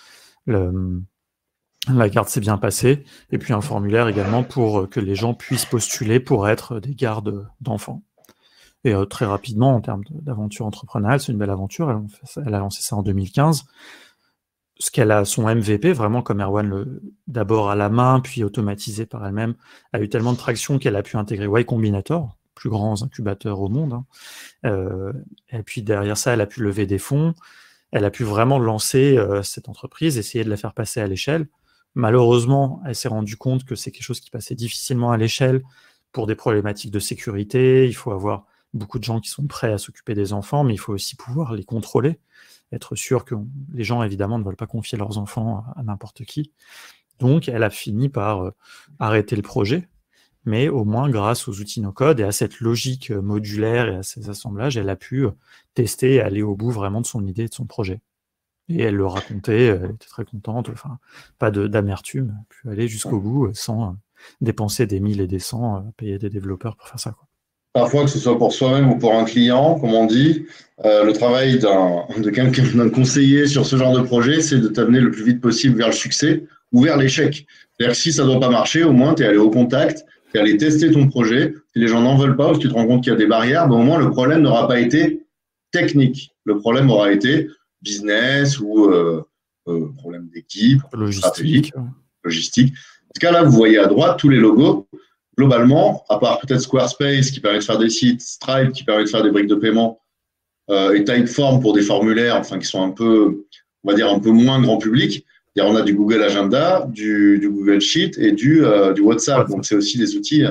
Speaker 3: la garde s'est bien passée, et puis un formulaire également pour que les gens puissent postuler pour être des gardes d'enfants. Et très rapidement, en termes d'aventure entrepreneuriale, c'est une belle aventure. Elle a lancé ça en 2015. Ce qu'elle a, son MVP, vraiment comme Erwan, d'abord à la main, puis automatisé par elle-même, a eu tellement de traction qu'elle a pu intégrer Y Combinator, plus grands incubateurs au monde. Hein. Et puis derrière ça, elle a pu lever des fonds. Elle a pu vraiment lancer cette entreprise, essayer de la faire passer à l'échelle. Malheureusement, elle s'est rendue compte que c'est quelque chose qui passait difficilement à l'échelle pour des problématiques de sécurité. Il faut avoir beaucoup de gens qui sont prêts à s'occuper des enfants, mais il faut aussi pouvoir les contrôler, être sûr que les gens, évidemment, ne veulent pas confier leurs enfants à n'importe qui. Donc, elle a fini par arrêter le projet, mais au moins, grâce aux outils no-code et à cette logique modulaire et à ces assemblages, elle a pu tester et aller au bout vraiment de son idée et de son projet. Et elle le racontait, elle était très contente, enfin, pas d'amertume, elle a pu aller jusqu'au bout sans dépenser des 1000 et des 100, payer des développeurs pour faire ça, quoi.
Speaker 1: Parfois, que ce soit pour soi-même ou pour un client, comme on dit, le travail d'un conseiller sur ce genre de projet, c'est de t'amener le plus vite possible vers le succès ou vers l'échec. C'est-à-dire que si ça ne doit pas marcher, au moins tu es allé au contact, tu es allé tester ton projet. Si les gens n'en veulent pas ou si tu te rends compte qu'il y a des barrières, ben au moins le problème n'aura pas été technique. Le problème aura été business ou problème d'équipe, stratégique, logistique. En tout cas, là, vous voyez à droite tous les logos. Globalement, à part peut-être Squarespace qui permet de faire des sites, Stripe qui permet de faire des briques de paiement et Typeform pour des formulaires, enfin qui sont un peu, on va dire un peu moins grand public. On a du Google Agenda, du Google Sheet et du WhatsApp. Donc c'est aussi des outils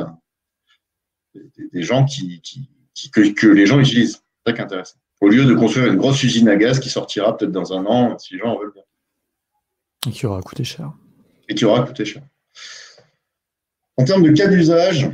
Speaker 1: des gens que les gens utilisent. C'est très intéressant. Au lieu de construire une grosse usine à gaz qui sortira peut-être dans un an si les gens en veulent bien.
Speaker 3: Et qui aura coûté cher.
Speaker 1: En termes de cas d'usage,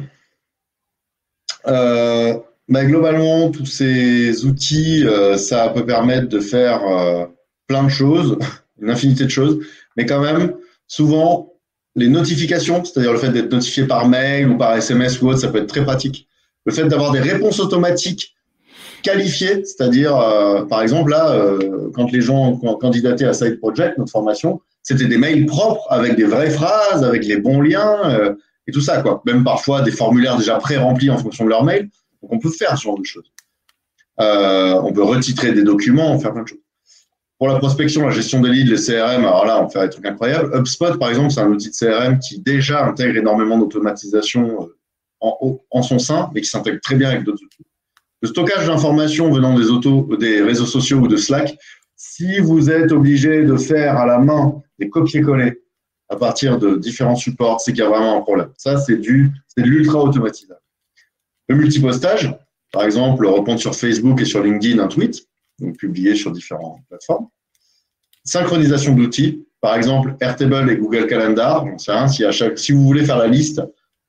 Speaker 1: globalement, tous ces outils, ça peut permettre de faire plein de choses, une infinité de choses, mais quand même, souvent, les notifications, c'est-à-dire le fait d'être notifié par mail ou par SMS ou autre, ça peut être très pratique. Le fait d'avoir des réponses automatiques qualifiées, c'est-à-dire, par exemple, là, quand les gens ont candidaté à Side Project, notre formation, c'était des mails propres avec des vraies phrases, avec les bons liens, et tout ça, quoi. Même parfois des formulaires déjà pré-remplis en fonction de leur mail. Donc, on peut faire ce genre de choses. On peut retitrer des documents, faire plein de choses. Pour la prospection, la gestion des leads, les CRM, alors là, on fait des trucs incroyables. HubSpot, par exemple, c'est un outil de CRM qui déjà intègre énormément d'automatisation en son sein, mais qui s'intègre très bien avec d'autres outils. Le stockage d'informations venant des réseaux sociaux ou de Slack, si vous êtes obligé de faire à la main des copier-coller à partir de différents supports, c'est qu'il y a vraiment un problème. Ça, c'est de l'ultra automatisable. Le multipostage, par exemple, répondre sur Facebook et sur LinkedIn un tweet, donc publié sur différentes plateformes. Synchronisation d'outils, par exemple Airtable et Google Calendar. Donc, si vous voulez faire la liste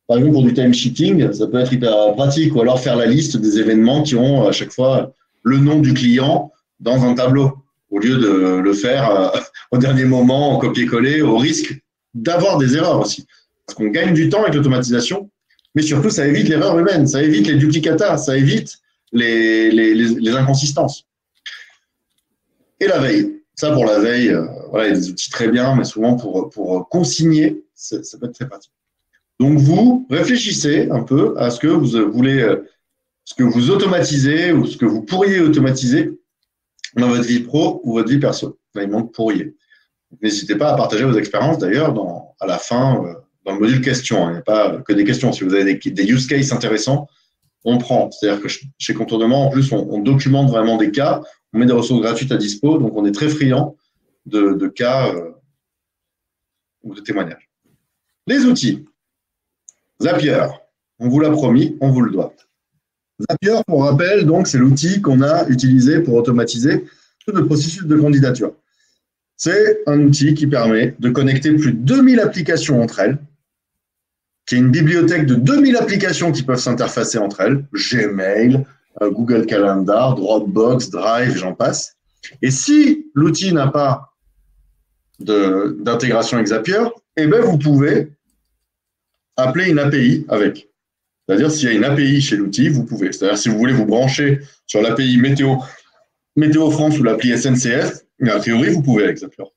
Speaker 1: par exemple, pour du time-sheeting, ça peut être hyper pratique, ou alors faire la liste des événements qui ont à chaque fois le nom du client dans un tableau, au lieu de le faire au dernier moment en copier-coller, au risque d'avoir des erreurs aussi. Parce qu'on gagne du temps avec l'automatisation, mais surtout, ça évite l'erreur humaine, ça évite les duplicata, ça évite les inconsistances. Et la veille. Ça, pour la veille, voilà, il y a des outils très bien, mais souvent pour consigner, ça peut être très pratique. Donc, vous réfléchissez un peu à ce que vous voulez, ce que vous automatisez ou ce que vous pourriez automatiser dans votre vie pro ou votre vie perso. Là, il manque pourriez. N'hésitez pas à partager vos expériences, d'ailleurs, à la fin, dans le module questions. Il n'y a pas que des questions. Si vous avez des use cases intéressants, on prend. C'est-à-dire que chez Contournement, en plus, on documente vraiment des cas, on met des ressources gratuites à dispo, donc on est très friand de cas ou de témoignages. Les outils. Zapier, on vous l'a promis, on vous le doit. Zapier, pour rappel, donc, c'est l'outil qu'on a utilisé pour automatiser tout le processus de candidature. C'est un outil qui permet de connecter plus de 2000 applications entre elles, qui est une bibliothèque de 2000 applications qui peuvent s'interfacer entre elles, Gmail, Google Calendar, Dropbox, Drive, j'en passe. Et si l'outil n'a pas d'intégration avec Zapier, eh bien, vous pouvez appeler une API avec. C'est-à-dire, s'il y a une API chez l'outil, vous pouvez. C'est-à-dire, si vous voulez vous brancher sur l'API Météo France ou l'appli SNCF, a priori, vous pouvez avec Zapier.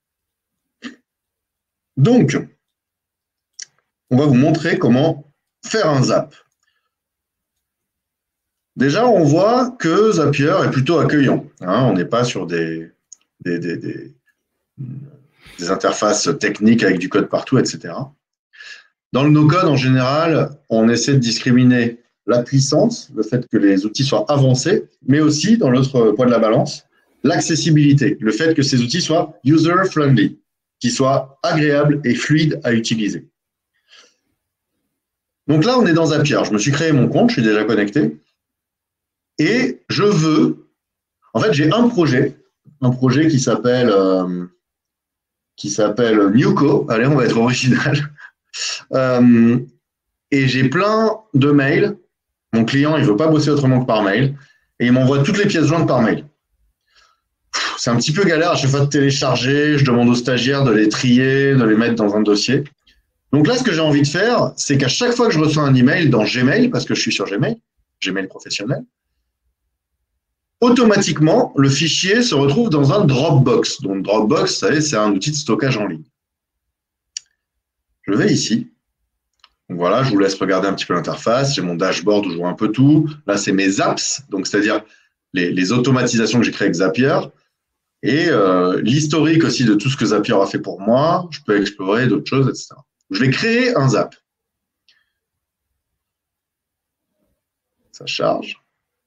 Speaker 1: Donc, on va vous montrer comment faire un zap. Déjà, on voit que Zapier est plutôt accueillant. On n'est pas sur des interfaces techniques avec du code partout, etc. Dans le no-code, en général, on essaie de discriminer la puissance, le fait que les outils soient avancés, mais aussi, dans l'autre poids de la balance, l'accessibilité, le fait que ces outils soient user-friendly, qu'ils soient agréables et fluides à utiliser. Donc là, on est dans Zapier. Je me suis créé mon compte, je suis déjà connecté. Et je veux… En fait, j'ai un projet qui s'appelle Newco. Allez, on va être original. Et j'ai plein de mails. Mon client, il ne veut pas bosser autrement que par mail. Et il m'envoie toutes les pièces jointes par mail. C'est un petit peu galère à chaque fois de télécharger. Je demande aux stagiaires de les trier, de les mettre dans un dossier. Donc là, ce que j'ai envie de faire, c'est qu'à chaque fois que je reçois un email dans Gmail, parce que je suis sur Gmail professionnel, automatiquement, le fichier se retrouve dans un Dropbox. Donc Dropbox, vous savez, c'est un outil de stockage en ligne. Je vais ici. Donc voilà, je vous laisse regarder un petit peu l'interface. J'ai mon dashboard où je vois un peu tout. Là, c'est mes apps, donc c'est-à-dire les automatisations que j'ai créées avec Zapier. Et l'historique aussi de tout ce que Zapier a fait pour moi. Je peux explorer d'autres choses, etc. Je vais créer un zap. Ça charge.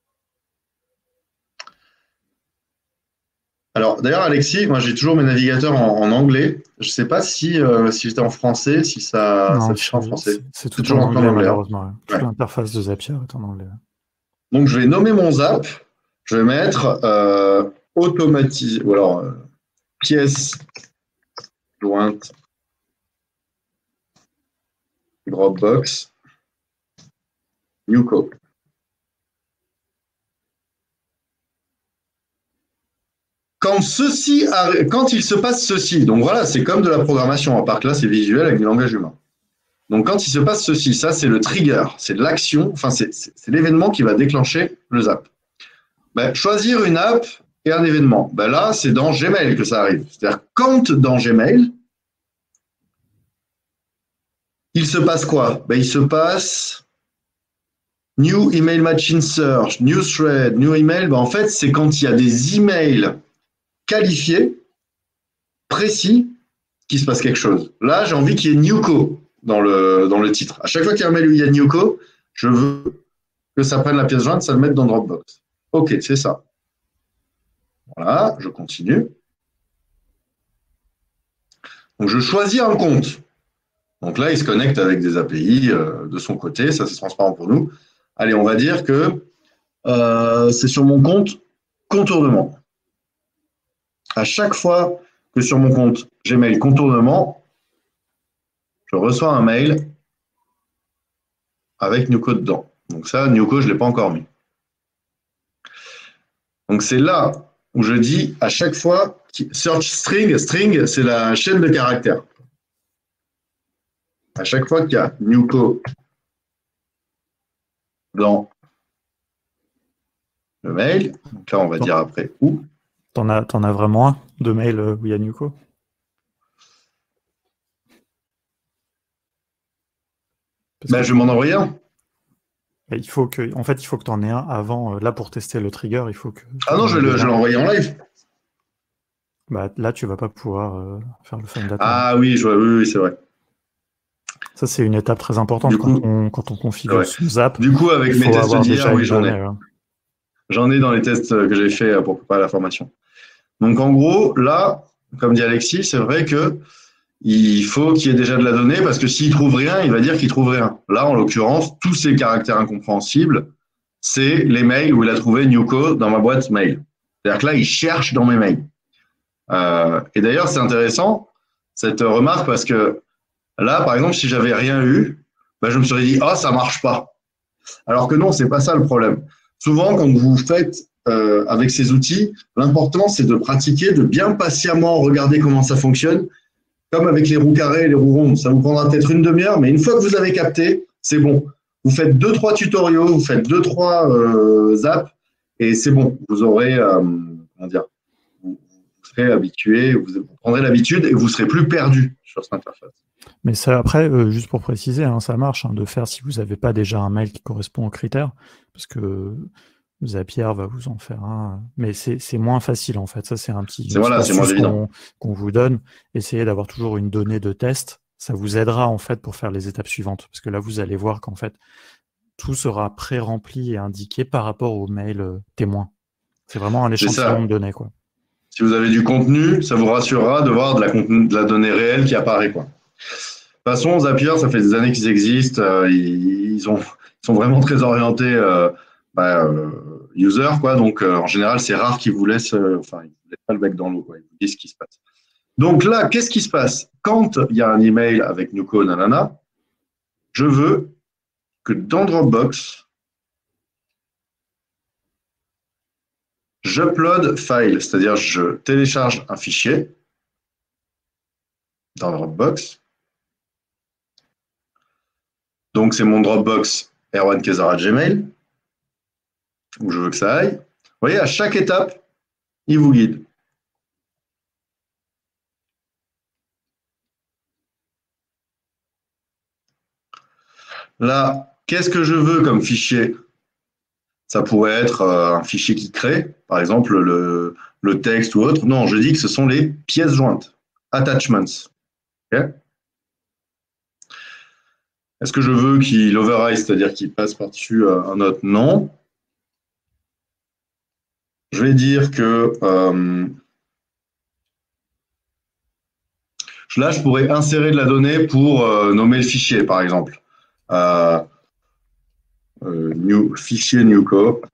Speaker 1: Alors, d'ailleurs, Alexis, moi, j'ai toujours mes navigateurs en anglais. Je ne sais pas si j'étais en français, si ça affiche en français.
Speaker 3: C'est toujours en anglais, malheureusement. Toute l'interface de Zapier est en anglais.
Speaker 1: Donc, je vais nommer mon zap. Je vais mettre automatisé, ou alors pièce jointe Dropbox Newco. Quand il se passe ceci, donc voilà, c'est comme de la programmation, à part que là, c'est visuel avec du langage humain. Donc, quand il se passe ceci, ça, c'est le trigger, c'est l'action, enfin, c'est l'événement qui va déclencher le zap. Ben, choisir une app et un événement. Ben là, c'est dans Gmail que ça arrive. C'est-à-dire, quand dans Gmail, il se passe quoi? Ben, il se passe New Email Matching Search, New Thread, New Email. Ben, en fait, c'est quand il y a des emails qualifiés, précis, qu'il se passe quelque chose. Là, j'ai envie qu'il y ait Newco dans le titre. À chaque fois qu'il y a un mail où il y a Newco, je veux que ça prenne la pièce jointe, ça le mette dans Dropbox. OK, c'est ça. Voilà, je continue. Donc, je choisis un compte. Donc là, il se connecte avec des API de son côté. Ça, c'est transparent pour nous. Allez, on va dire que c'est sur mon compte Contournement. À chaque fois que sur mon compte Gmail Contournement, je reçois un mail avec Nuco dedans. Donc ça, Nuco, je ne l'ai pas encore mis. Donc c'est là où je dis à chaque fois, search string, string, c'est la chaîne de caractères. À chaque fois qu'il y a Nuco dans le mail, donc là on va dire après où.
Speaker 3: T'en as vraiment un de mail où il y a Nuco?
Speaker 1: Ben, je vais m'en envoyer un.
Speaker 3: Il faut que tu en aies un avant. Là, pour tester le trigger, il faut que.
Speaker 1: Ah non, je vais l'envoyer en live.
Speaker 3: Bah, là, tu vas pas pouvoir faire le find data.
Speaker 1: Ah oui, oui, c'est vrai.
Speaker 3: Ça, c'est une étape très importante quand on configure son Zap.
Speaker 1: Du coup, avec mes tests d'hier, oui, j'en ai.
Speaker 3: Ouais.
Speaker 1: J'en ai dans les tests que j'ai fait pour préparer la formation. Donc, en gros, là, comme dit Alexis, c'est vrai que il faut qu'il y ait déjà de la donnée parce que s'il trouve rien, il va dire qu'il trouve rien. Là, en l'occurrence, tous ces caractères incompréhensibles, c'est les mails où il a trouvé Nuco dans ma boîte mail. C'est-à-dire que là, il cherche dans mes mails. Et d'ailleurs, c'est intéressant, cette remarque, parce que là, par exemple, si j'avais rien eu, ben, je me serais dit, ah, ça marche pas. Alors que non, c'est pas ça le problème. Souvent, quand vous faites avec ces outils, l'important, c'est de pratiquer, de bien patiemment regarder comment ça fonctionne, comme avec les roues carrées et les roues rondes. Ça vous prendra peut-être une demi-heure, mais une fois que vous avez capté, c'est bon. Vous faites 2-3 tutoriaux, vous faites 2-3 zaps, et c'est bon. Vous aurez, comment dire, vous serez habitué, vous prendrez l'habitude et vous serez plus perdu sur cette interface.
Speaker 3: Mais ça, après, juste pour préciser, hein, ça marche de faire si vous n'avez pas déjà un mail qui correspond aux critères, parce que Zapier va vous en faire un. Mais c'est moins facile, en fait. Ça, c'est un petit
Speaker 1: astuce
Speaker 3: qu'on vous donne. Essayez d'avoir toujours une donnée de test. Ça vous aidera, en fait, pour faire les étapes suivantes. Parce que là, vous allez voir qu'en fait, tout sera pré-rempli et indiqué par rapport au mail témoin. C'est vraiment un échantillon de données, quoi.
Speaker 1: Si vous avez du contenu, ça vous rassurera de voir de la donnée réelle qui apparaît, quoi. De toute façon, Zapier, ça fait des années qu'ils existent. Ils sont vraiment très orientés user, quoi. Donc, en général, c'est rare qu'ils vous laissent, ils vous laissent pas le bec dans l'eau, quoi. Ils vous disent ce qui se passe. Donc là, qu'est-ce qui se passe? Quand il y a un email avec Nuco, nanana, je veux que dans Dropbox, j'upload file, c'est-à-dire je télécharge un fichier dans Dropbox. Donc, c'est mon Dropbox erwankezar@gmail, où je veux que ça aille. Vous voyez, à chaque étape, il vous guide. Là, qu'est-ce que je veux comme fichier? Ça pourrait être un fichier qui crée, par exemple le texte ou autre. Non, je dis que ce sont les pièces jointes, attachments. Okay. Est-ce que je veux qu'il override, c'est-à-dire qu'il passe par-dessus un autre? Non. Je vais dire que là, je pourrais insérer de la donnée pour nommer le fichier, par exemple. Fichier Nuco.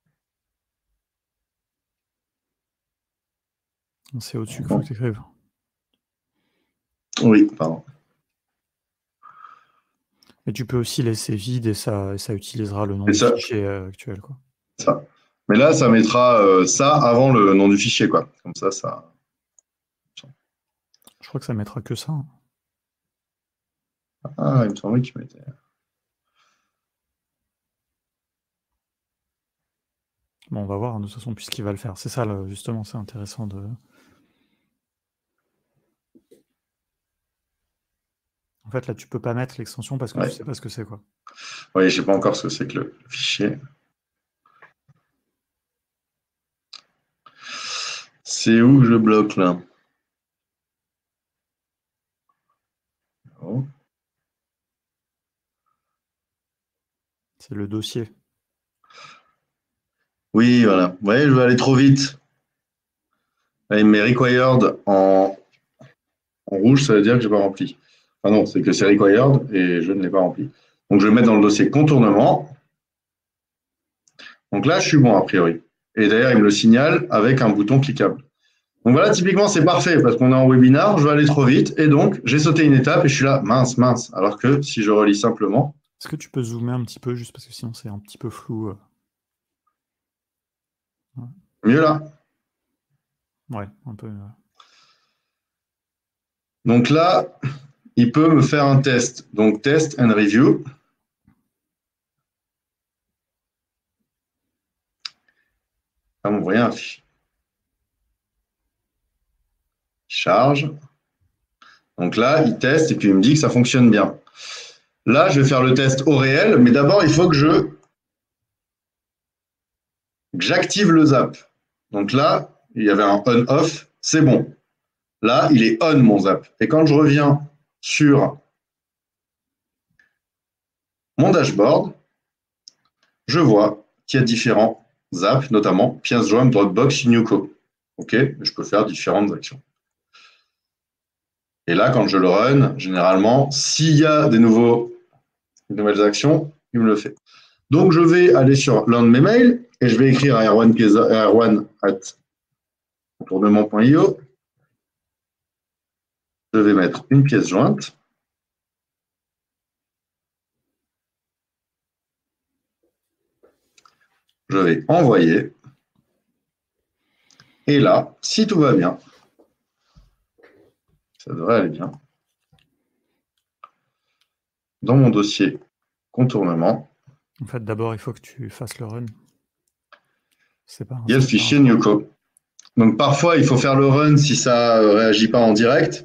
Speaker 3: C'est au-dessus qu'il faut que tu écrives.
Speaker 1: Oui, pardon.
Speaker 3: Et tu peux aussi laisser vide et ça utilisera le nom du fichier actuel, quoi.
Speaker 1: Ça. Mais là, ça mettra ça avant le nom du fichier, quoi. Comme ça.
Speaker 3: Je crois que ça mettra que ça.
Speaker 1: Ah, il me semblait qu'il mettait.
Speaker 3: Bon, on va voir, de toute façon, puisqu'il va le faire. C'est ça, justement, c'est intéressant de... En fait, là, tu peux pas mettre l'extension parce que tu sais pas ce que c'est, quoi.
Speaker 1: Oui, je sais pas encore ce que c'est que le fichier. C'est où que je bloque, là? Oh.
Speaker 3: C'est le dossier.
Speaker 1: Oui, voilà. Vous voyez, je vais aller trop vite. Là, il met required en rouge, ça veut dire que je n'ai pas rempli. Ah non, c'est que c'est required et je ne l'ai pas rempli. Donc, je vais mettre dans le dossier contournement. Donc là, je suis bon, a priori. Et d'ailleurs, il me le signale avec un bouton cliquable. Donc voilà, typiquement, c'est parfait parce qu'on est en webinar, je vais aller trop vite. Et donc, j'ai sauté une étape et je suis là, mince. Alors que si je relis simplement,
Speaker 3: Est-ce que tu peux zoomer un petit peu, juste parce que sinon c'est un petit peu flou.
Speaker 1: Ouais. Mieux là?
Speaker 3: Ouais, un peu.
Speaker 1: Donc là, il peut me faire un test. Donc test and review. Là, vous voyez un fichier. Il charge. Donc là, il teste et puis il me dit que ça fonctionne bien. Là, je vais faire le test au réel, mais d'abord, il faut que j'active le zap. Donc là, il y avait un on-off, c'est bon. Là, il est on, mon zap. Et quand je reviens sur mon dashboard, je vois qu'il y a différents zaps, notamment pièces jointes, Dropbox, Inuko. OK, je peux faire différentes actions. Et là, quand je le run, généralement, s'il y a des nouvelles actions, il me le fait. Donc, je vais aller sur l'un de mes mails et je vais écrire à erwan@contournement.io. Je vais mettre une pièce jointe. Je vais envoyer. Et là, si tout va bien, ça devrait aller bien. Dans mon dossier contournement.
Speaker 3: En fait, d'abord, il faut que tu fasses le run.
Speaker 1: Il y a le fichier Inuko. Donc, parfois, il faut faire le run si ça ne réagit pas en direct.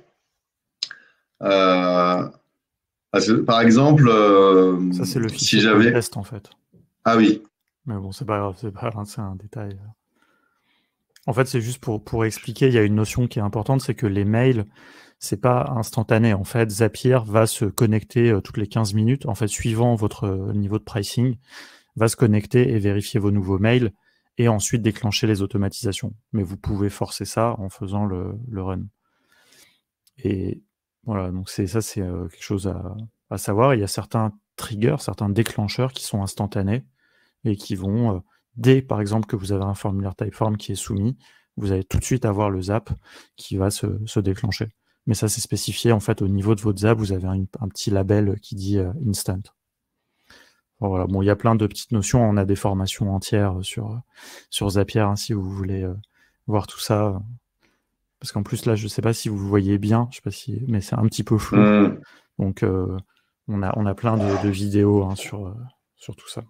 Speaker 1: Par exemple,
Speaker 3: ça, c'est le fichier si test, en fait.
Speaker 1: Ah oui.
Speaker 3: Mais bon, c'est pas grave, c'est un détail. En fait, c'est juste pour expliquer, il y a une notion qui est importante, c'est que les mails, c'est pas instantané. En fait, Zapier va se connecter toutes les 15 minutes, en fait, suivant votre niveau de pricing, va se connecter et vérifier vos nouveaux mails et ensuite déclencher les automatisations. Mais vous pouvez forcer ça en faisant le run. Et voilà, donc c'est quelque chose à savoir. Il y a certains triggers, certains déclencheurs qui sont instantanés et qui vont, dès par exemple que vous avez un formulaire Typeform qui est soumis, vous allez tout de suite avoir le zap qui va se déclencher. Mais ça, c'est spécifié en fait au niveau de votre zap, vous avez un petit label qui dit instant. Voilà, bon, il y a plein de petites notions, on a des formations entières sur Zapier, hein, si vous voulez voir tout ça. Parce qu'en plus, là, je ne sais pas si vous voyez bien, je sais pas si, mais c'est un petit peu flou. Donc, on a plein de vidéos hein, sur tout ça.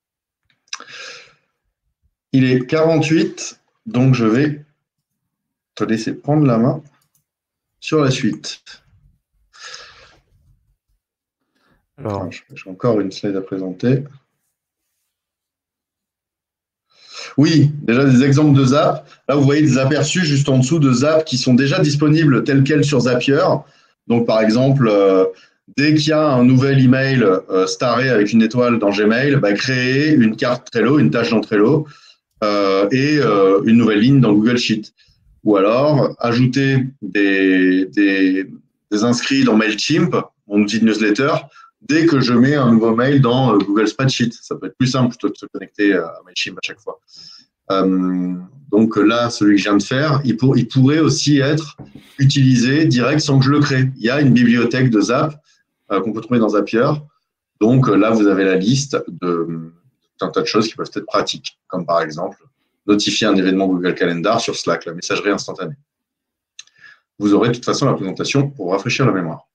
Speaker 1: Il est 48, donc je vais te laisser prendre la main sur la suite. Alors, j'ai encore une slide à présenter. Oui, déjà des exemples de Zap. Là, vous voyez des aperçus juste en dessous de Zap qui sont déjà disponibles tels quels sur Zapier. Donc, par exemple, dès qu'il y a un nouvel email staré avec une étoile dans Gmail, créer une carte Trello, une tâche dans Trello et une nouvelle ligne dans Google Sheet. Ou alors, ajouter des inscrits dans MailChimp, mon outil de newsletter, dès que je mets un nouveau mail dans Google Spreadsheet. Ça peut être plus simple plutôt que de se connecter à MailChimp à chaque fois. Donc là, celui que je viens de faire, il pourrait aussi être utilisé direct sans que je le crée. Il y a une bibliothèque de Zap qu'on peut trouver dans Zapier. Donc là, vous avez la liste d'un tas de choses qui peuvent être pratiques, comme par exemple notifier un événement Google Calendar sur Slack, la messagerie instantanée. Vous aurez de toute façon la présentation pour rafraîchir la mémoire.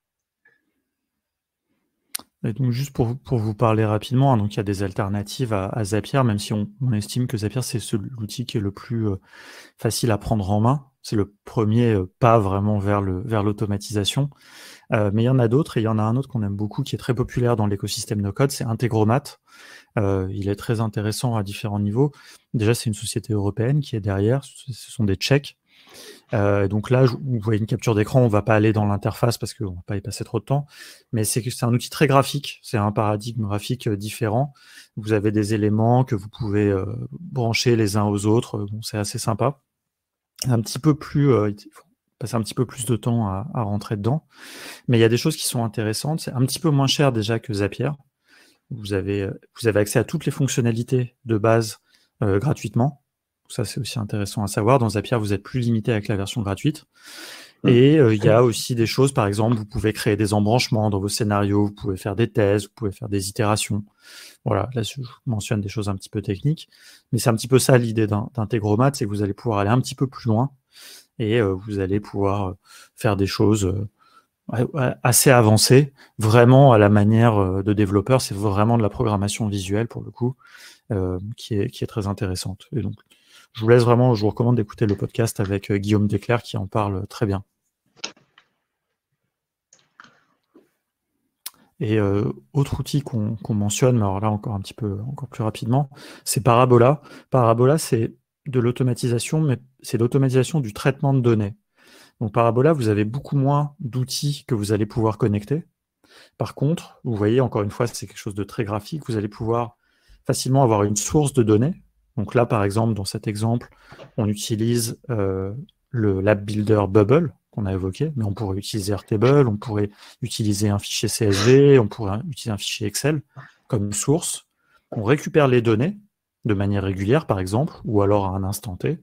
Speaker 3: Et donc juste pour vous parler rapidement, hein, donc il y a des alternatives à Zapier, même si on estime que Zapier c'est l'outil qui est le plus facile à prendre en main. C'est le premier pas vraiment vers l'automatisation. Mais il y en a d'autres, et il y en a un autre qu'on aime beaucoup, qui est très populaire dans l'écosystème no-code, c'est Integromat. Il est très intéressant à différents niveaux. Déjà, c'est une société européenne qui est derrière, ce sont des Tchèques. Donc là, vous voyez une capture d'écran, on va pas aller dans l'interface parce qu'on va pas y passer trop de temps, mais c'est un outil très graphique, c'est un paradigme graphique différent. Vous avez des éléments que vous pouvez brancher les uns aux autres, bon, c'est assez sympa. Un petit peu plus, il faut passer un petit peu plus de temps à rentrer dedans, mais il y a des choses qui sont intéressantes, c'est un petit peu moins cher déjà que Zapier. Vous avez accès à toutes les fonctionnalités de base gratuitement. Ça, c'est aussi intéressant à savoir. Dans Zapier, vous êtes plus limité avec la version gratuite. Et il y a aussi des choses, par exemple, vous pouvez créer des embranchements dans vos scénarios, vous pouvez faire des thèses, vous pouvez faire des itérations. Voilà, là je mentionne des choses un petit peu techniques, mais c'est un petit peu ça l'idée d'Integromat, c'est que vous allez pouvoir aller un petit peu plus loin et vous allez pouvoir faire des choses assez avancées, vraiment à la manière de développeur, c'est vraiment de la programmation visuelle pour le coup, qui est très intéressante. Et donc, je vous recommande d'écouter le podcast avec Guillaume Desclercq qui en parle très bien. Et autre outil qu'on mentionne, mais alors là encore encore plus rapidement, c'est Parabola. Parabola, c'est de l'automatisation, mais c'est l'automatisation du traitement de données. Donc Parabola, vous avez beaucoup moins d'outils que vous allez pouvoir connecter. Par contre, vous voyez, encore une fois, c'est quelque chose de très graphique, vous allez pouvoir facilement avoir une source de données. Donc là, par exemple, dans cet exemple, on utilise le Lab Builder Bubble, qu'on a évoqué, mais on pourrait utiliser Airtable, on pourrait utiliser un fichier CSV, on pourrait utiliser un fichier Excel comme source. On récupère les données de manière régulière, par exemple, ou alors à un instant T,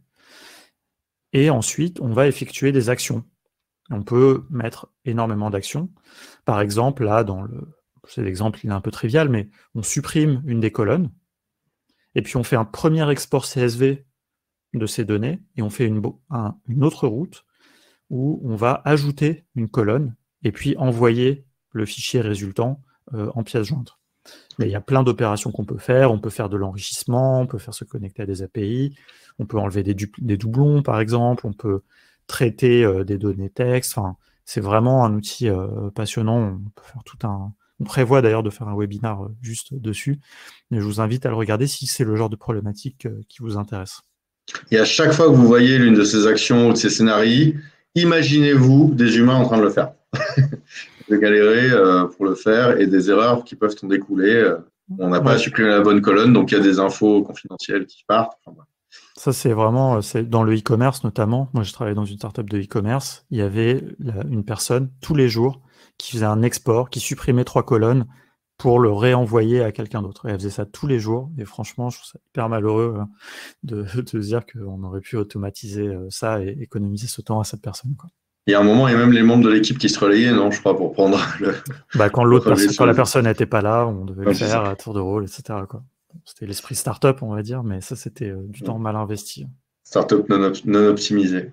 Speaker 3: et ensuite, on va effectuer des actions. On peut mettre énormément d'actions. Par exemple, là, c'est l'exemple, il est un peu trivial, mais on supprime une des colonnes, et puis on fait un premier export CSV de ces données, et on fait une autre route, où on va ajouter une colonne et puis envoyer le fichier résultant en pièce jointe. Mais il y a plein d'opérations qu'on peut faire. On peut faire de l'enrichissement, on peut faire se connecter à des API, on peut enlever des doublons, par exemple, on peut traiter des données texte. Enfin, c'est vraiment un outil passionnant. On peut faire on prévoit d'ailleurs de faire un webinar juste dessus, mais je vous invite à le regarder si c'est le genre de problématique qui vous intéresse.
Speaker 1: Et à chaque fois que vous voyez l'une de ces actions ou de ces scénarios, imaginez-vous des humains en train de le faire, de galérer pour le faire et des erreurs qui peuvent en découler. On n'a pas supprimé la bonne colonne, donc il y a des infos confidentielles qui partent. Enfin, voilà.
Speaker 3: Ça, c'est vraiment dans le e-commerce notamment. Moi, je travaillais dans une startup de e-commerce. Il y avait une personne tous les jours qui faisait un export, qui supprimait 3 colonnes pour le réenvoyer à quelqu'un d'autre. Et elle faisait ça tous les jours. Et franchement, je trouve ça hyper malheureux de se dire qu'on aurait pu automatiser ça et économiser ce temps à cette personne, quoi.
Speaker 1: Il y a un moment, il y a même les membres de l'équipe qui se relayaient, non, je crois, pour prendre le.
Speaker 3: Quand la personne n'était pas là, on devait le faire à tour de rôle, etc., quoi. C'était l'esprit start-up, on va dire, mais ça, c'était du temps mal investi. Start-up
Speaker 1: non optimisé.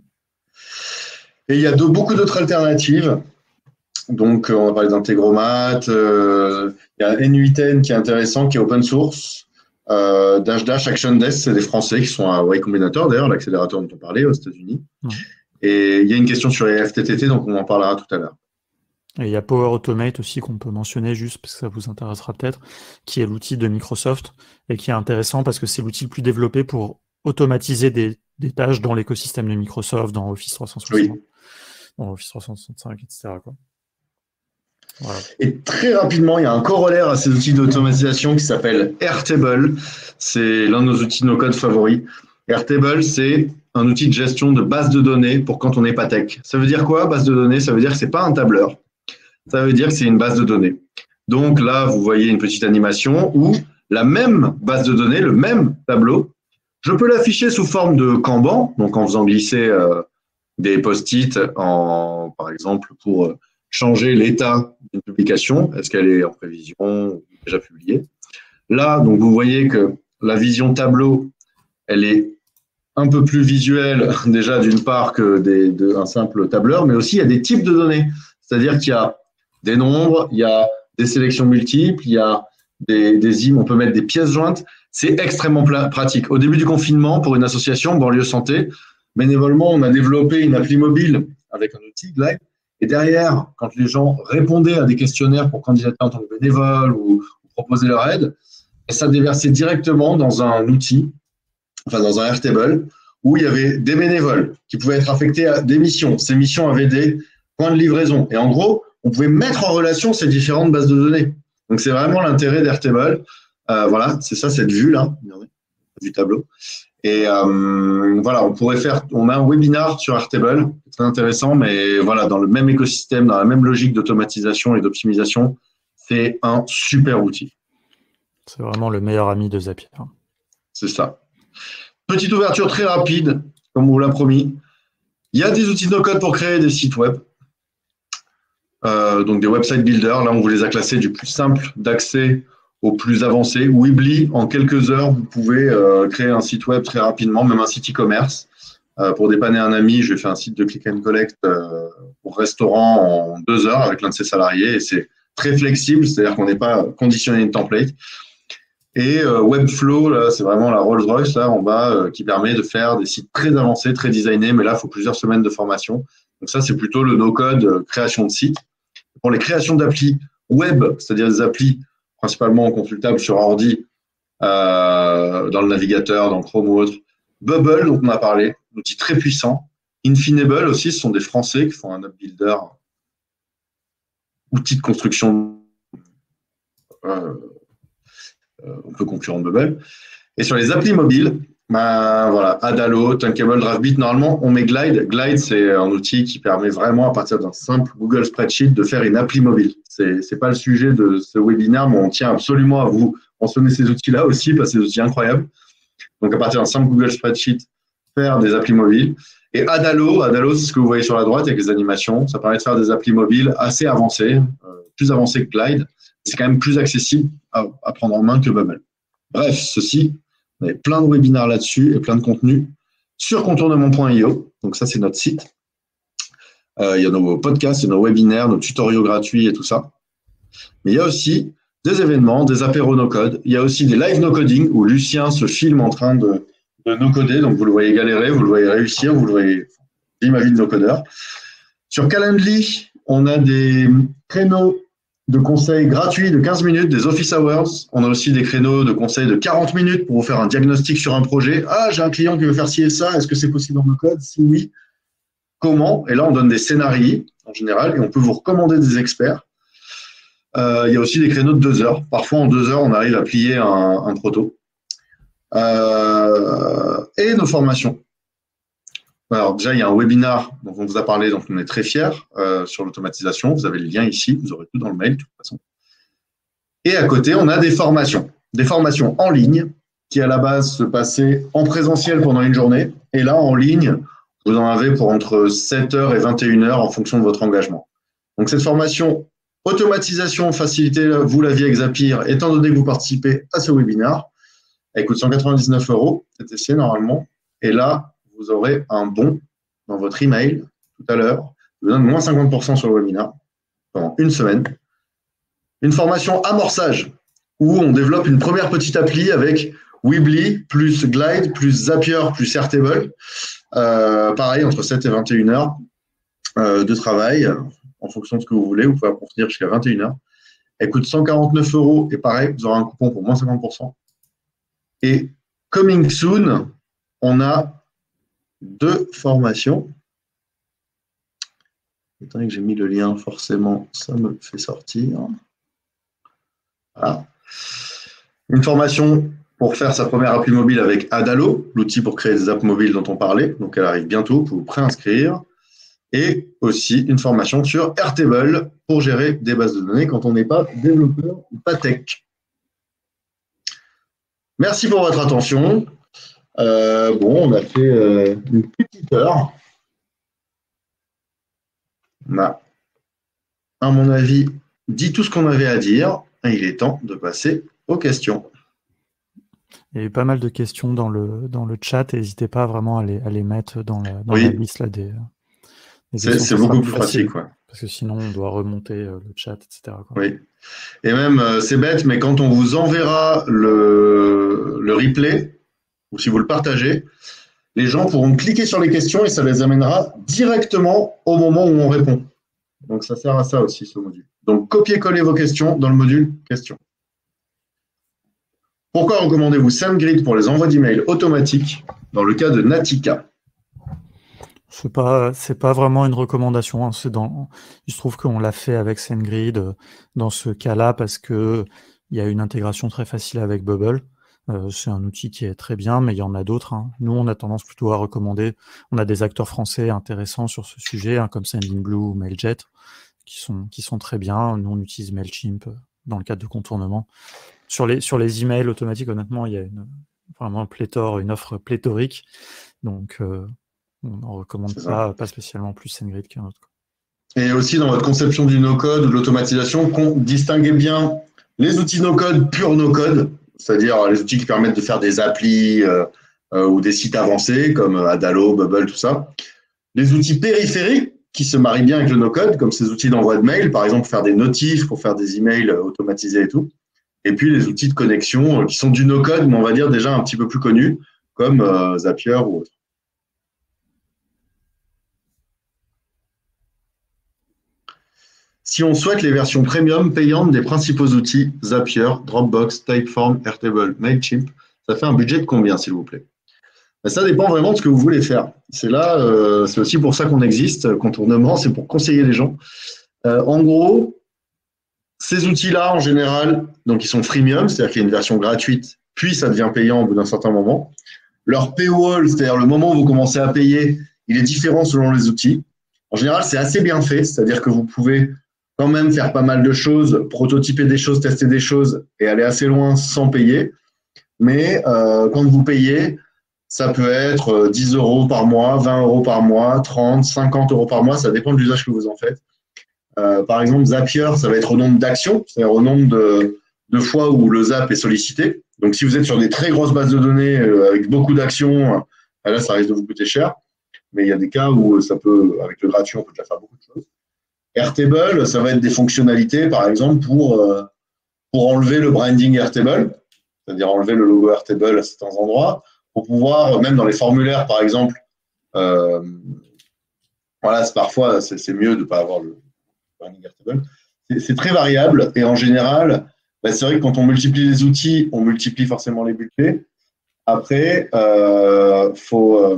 Speaker 1: Et il y a beaucoup d'autres alternatives. Donc, on va parler d'Integromat. Il y a N8N qui est intéressant, qui est open source. Dash, ActionDesk, c'est des Français qui sont à Y Combinator, d'ailleurs, l'accélérateur dont on parlait aux États-Unis. Et il y a une question sur les FTTT, donc on en parlera tout à l'heure.
Speaker 3: Et il y a Power Automate aussi qu'on peut mentionner juste parce que ça vous intéressera peut-être, qui est l'outil de Microsoft et qui est intéressant parce que c'est l'outil le plus développé pour automatiser des tâches dans l'écosystème de Microsoft, dans Office 360, dans Office 365, etc., quoi. Voilà.
Speaker 1: Et très rapidement, il y a un corollaire à ces outils d'automatisation qui s'appelle Airtable. C'est l'un de nos outils no-code favoris. Airtable, c'est un outil de gestion de base de données pour quand on n'est pas tech. Ça veut dire quoi, base de données? Ça veut dire que ce n'est pas un tableur. Ça veut dire que c'est une base de données. Donc là, vous voyez une petite animation où la même base de données, le même tableau, je peux l'afficher sous forme de Kanban, donc en faisant glisser des post-it, par exemple, pour changer l'état d'une publication. Est-ce qu'elle est en prévision ou déjà publiée? Là, donc vous voyez que la vision tableau, elle est un peu plus visuelle déjà d'une part que un simple tableur, mais aussi il y a des types de données. C'est-à-dire qu'il y a des nombres, il y a des sélections multiples, il y a on peut mettre des pièces jointes. C'est extrêmement pratique. Au début du confinement, pour une association, Banlieue Santé, bénévolement, on a développé une appli mobile avec un outil, Glide. Et derrière, quand les gens répondaient à des questionnaires pour candidater en tant que bénévole ou proposer leur aide, ça déversait directement dans un outil, enfin dans un Airtable, où il y avait des bénévoles qui pouvaient être affectés à des missions. Ces missions avaient des points de livraison. Et en gros, on pouvait mettre en relation ces différentes bases de données. Donc, c'est vraiment l'intérêt d'Airtable. Voilà, c'est ça, cette vue-là, du tableau. Et voilà, on a un webinar sur Airtable, c'est très intéressant, mais voilà, dans le même écosystème, dans la même logique d'automatisation et d'optimisation, c'est un super outil.
Speaker 3: C'est vraiment le meilleur ami de Zapier.
Speaker 1: C'est ça. Petite ouverture très rapide, comme on vous l'a promis. Il y a des outils de no-code pour créer des sites web. Donc des website builders. Là, on vous les a classés du plus simple d'accès au plus avancé. Weebly, en quelques heures, vous pouvez créer un site web très rapidement, même un site e-commerce. Pour dépanner un ami, je vais faire un site de click and collect pour restaurant en 2 heures avec l'un de ses salariés. Et c'est très flexible, c'est-à-dire qu'on n'est pas conditionné à une template. Et Webflow, là, c'est vraiment la Rolls-Royce là en bas qui permet de faire des sites très avancés, très designés. Mais là, il faut plusieurs semaines de formation. Donc ça, c'est plutôt le no-code création de site. Pour les créations d'applis web, c'est-à-dire des applis principalement consultables sur ordi, dans le navigateur, dans Chrome ou autre, Bubble, dont on a parlé, un outil très puissant. Infinable aussi, ce sont des Français qui font un app builder, outil de construction un peu concurrent de Bubble. Et sur les applis mobiles, voilà, Adalo, Thunkable, Draftbeat, normalement, on met Glide. Glide, c'est un outil qui permet vraiment, à partir d'un simple Google Spreadsheet, de faire une appli mobile. C'est pas le sujet de ce webinaire, mais on tient absolument à vous mentionner ces outils-là aussi, parce que c'est des outils incroyables. Donc, à partir d'un simple Google Spreadsheet, faire des applis mobiles. Et Adalo, c'est ce que vous voyez sur la droite avec les animations. Ça permet de faire des applis mobiles assez avancées, plus avancées que Glide. C'est quand même plus accessible à prendre en main que Bubble. Bref, ceci, on avait plein de webinaires là-dessus et plein de contenus sur contournement.io. Donc ça, c'est notre site. Il y a nos podcasts, il y a nos webinaires, nos tutoriaux gratuits et tout ça. Mais il y a aussi des événements, des apéros no-code. Il y a aussi des live no-coding où Lucien se filme en train de no-coder. Donc vous le voyez galérer, vous le voyez réussir, vous le voyez vivre ma vie de no-codeur. Sur Calendly, on a des créneaux de conseils gratuits de 15 minutes, des office hours. On a aussi des créneaux de conseils de 40 minutes pour vous faire un diagnostic sur un projet. Ah, j'ai un client qui veut faire ci et ça. Est-ce que c'est possible en no-code? Si oui, comment? Et là, on donne des scénarios en général et on peut vous recommander des experts. Il y a aussi des créneaux de 2 heures. Parfois, en 2 heures, on arrive à plier un proto. Et nos formations. Alors déjà, il y a un webinar dont on vous a parlé, donc on est très fiers sur l'automatisation. Vous avez le lien ici, vous aurez tout dans le mail de toute façon. Et à côté, on a des formations en ligne qui à la base se passaient en présentiel pendant une journée. Et là, en ligne, vous en avez pour entre 7h et 21h en fonction de votre engagement. Donc cette formation automatisation, facilitez-vous la vie avec Zapier, étant donné que vous participez à ce webinaire, elle coûte 199 €, TTC normalement. Et là, vous aurez un bon dans votre email tout à l'heure. Je vous donne moins 50% sur le webinaire pendant une semaine. Une formation amorçage où on développe une première petite appli avec Weebly plus Glide plus Zapier plus Airtable. Pareil, entre 7 et 21 heures de travail en fonction de ce que vous voulez. Vous pouvez approfondir jusqu'à 21 heures. Elle coûte 149 € et pareil, vous aurez un coupon pour moins 50%. Et coming soon, on a 2 formations. Étant donné que j'ai mis le lien, forcément, ça me fait sortir. Voilà. Une formation pour faire sa première appli mobile avec Adalo, l'outil pour créer des apps mobiles dont on parlait. Donc, elle arrive bientôt, vous pouvez vous préinscrire. Et aussi une formation sur Airtable pour gérer des bases de données quand on n'est pas développeur ou pas tech. Merci pour votre attention. On a fait une petite heure. On a, à mon avis, dit tout ce qu'on avait à dire. Et il est temps de passer aux questions.
Speaker 3: Il y a eu pas mal de questions dans le chat. N'hésitez pas vraiment à les mettre dans la liste là, des
Speaker 1: c'est beaucoup plus pratique. Quoi.
Speaker 3: Parce que sinon, on doit remonter le chat, etc. Quoi.
Speaker 1: Oui. Et même, c'est bête, mais quand on vous enverra le replay, ou si vous le partagez, les gens pourront cliquer sur les questions et ça les amènera directement au moment où on répond. Donc, ça sert à ça aussi, ce module. Donc, copiez-coller vos questions dans le module questions. Pourquoi recommandez-vous SendGrid pour les envois d'emails automatiques dans le cas de Natica?
Speaker 3: C'est pas vraiment une recommandation. Hein. Il se trouve qu'on l'a fait avec SendGrid dans ce cas-là parce que il y a une intégration très facile avec Bubble. C'est un outil qui est très bien, mais il y en a d'autres. Hein. Nous, on a tendance plutôt à recommander. On a des acteurs français intéressants sur ce sujet, hein, comme Sendinblue ou Mailjet, qui sont très bien. Nous, on utilise Mailchimp dans le cadre de contournement. Sur les emails automatiques, honnêtement, il y a vraiment une offre pléthorique. Donc On n'en recommande pas spécialement plus SendGrid qu'un autre.
Speaker 1: Et aussi, dans votre conception du no-code ou de l'automatisation, distinguez bien les outils no-code, pur no-code, c'est-à-dire les outils qui permettent de faire des applis ou des sites avancés comme Adalo, Bubble, tout ça. Les outils périphériques qui se marient bien avec le no-code, comme ces outils d'envoi de mail, par exemple, pour faire des notifs, pour faire des emails automatisés et tout. Et puis, les outils de connexion qui sont du no-code, mais on va dire déjà un petit peu plus connus, comme Zapier ou autre. Si on souhaite les versions premium payantes des principaux outils, Zapier, Dropbox, Typeform, Airtable, Mailchimp, ça fait un budget de combien, s'il vous plaît? Ça dépend vraiment de ce que vous voulez faire. C'est là, c'est aussi pour ça qu'on existe, Contournement, c'est pour conseiller les gens. En gros, ces outils-là, en général, donc ils sont freemium, c'est-à-dire qu'il y a une version gratuite, puis ça devient payant au bout d'un certain moment. Leur paywall, c'est-à-dire le moment où vous commencez à payer, il est différent selon les outils. En général, c'est assez bien fait, c'est-à-dire que vous pouvez quand même faire pas mal de choses, prototyper des choses, tester des choses et aller assez loin sans payer. Mais quand vous payez, ça peut être 10 € par mois, 20 € par mois, 30, 50 € par mois, ça dépend de l'usage que vous en faites. Par exemple, Zapier, ça va être au nombre d'actions, c'est-à-dire au nombre de fois où le Zap est sollicité. Donc, si vous êtes sur des très grosses bases de données avec beaucoup d'actions, là, ça risque de vous coûter cher. Mais il y a des cas où ça peut, avec le gratuit, on peut déjà faire beaucoup de choses. Airtable, ça va être des fonctionnalités, par exemple, pour enlever le branding Airtable, c'est-à-dire enlever le logo Airtable à certains endroits, pour pouvoir, même dans les formulaires, par exemple, voilà, parfois, c'est mieux de ne pas avoir le branding Airtable. C'est très variable et en général, c'est vrai que quand on multiplie les outils, on multiplie forcément les budgets. Après, faut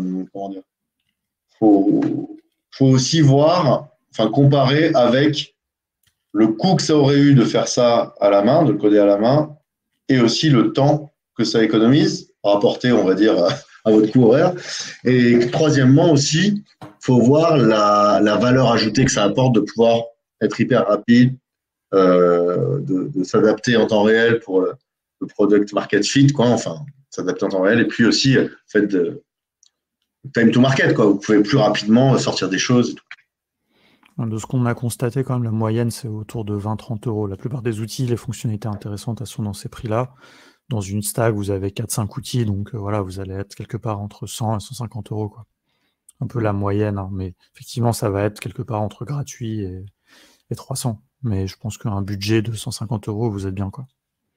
Speaker 1: aussi voir, enfin comparer avec le coût que ça aurait eu de faire ça à la main, de coder à la main, et aussi le temps que ça économise, rapporté, on va dire, à votre coût horaire. Et troisièmement aussi, il faut voir la valeur ajoutée que ça apporte de pouvoir être hyper rapide, de s'adapter en temps réel pour le product market fit, quoi, enfin, s'adapter en temps réel, et puis aussi, fait de time to market, quoi. Vous pouvez plus rapidement sortir des choses et tout.
Speaker 3: De ce qu'on a constaté, quand même, la moyenne, c'est autour de 20-30 €. La plupart des outils, les fonctionnalités intéressantes, elles sont dans ces prix-là. Dans une stack, vous avez 4-5 outils, donc voilà, vous allez être quelque part entre 100 et 150 €, quoi. Un peu la moyenne, hein, mais effectivement, ça va être quelque part entre gratuit et 300. Mais je pense qu'un budget de 150 €, vous êtes bien, quoi.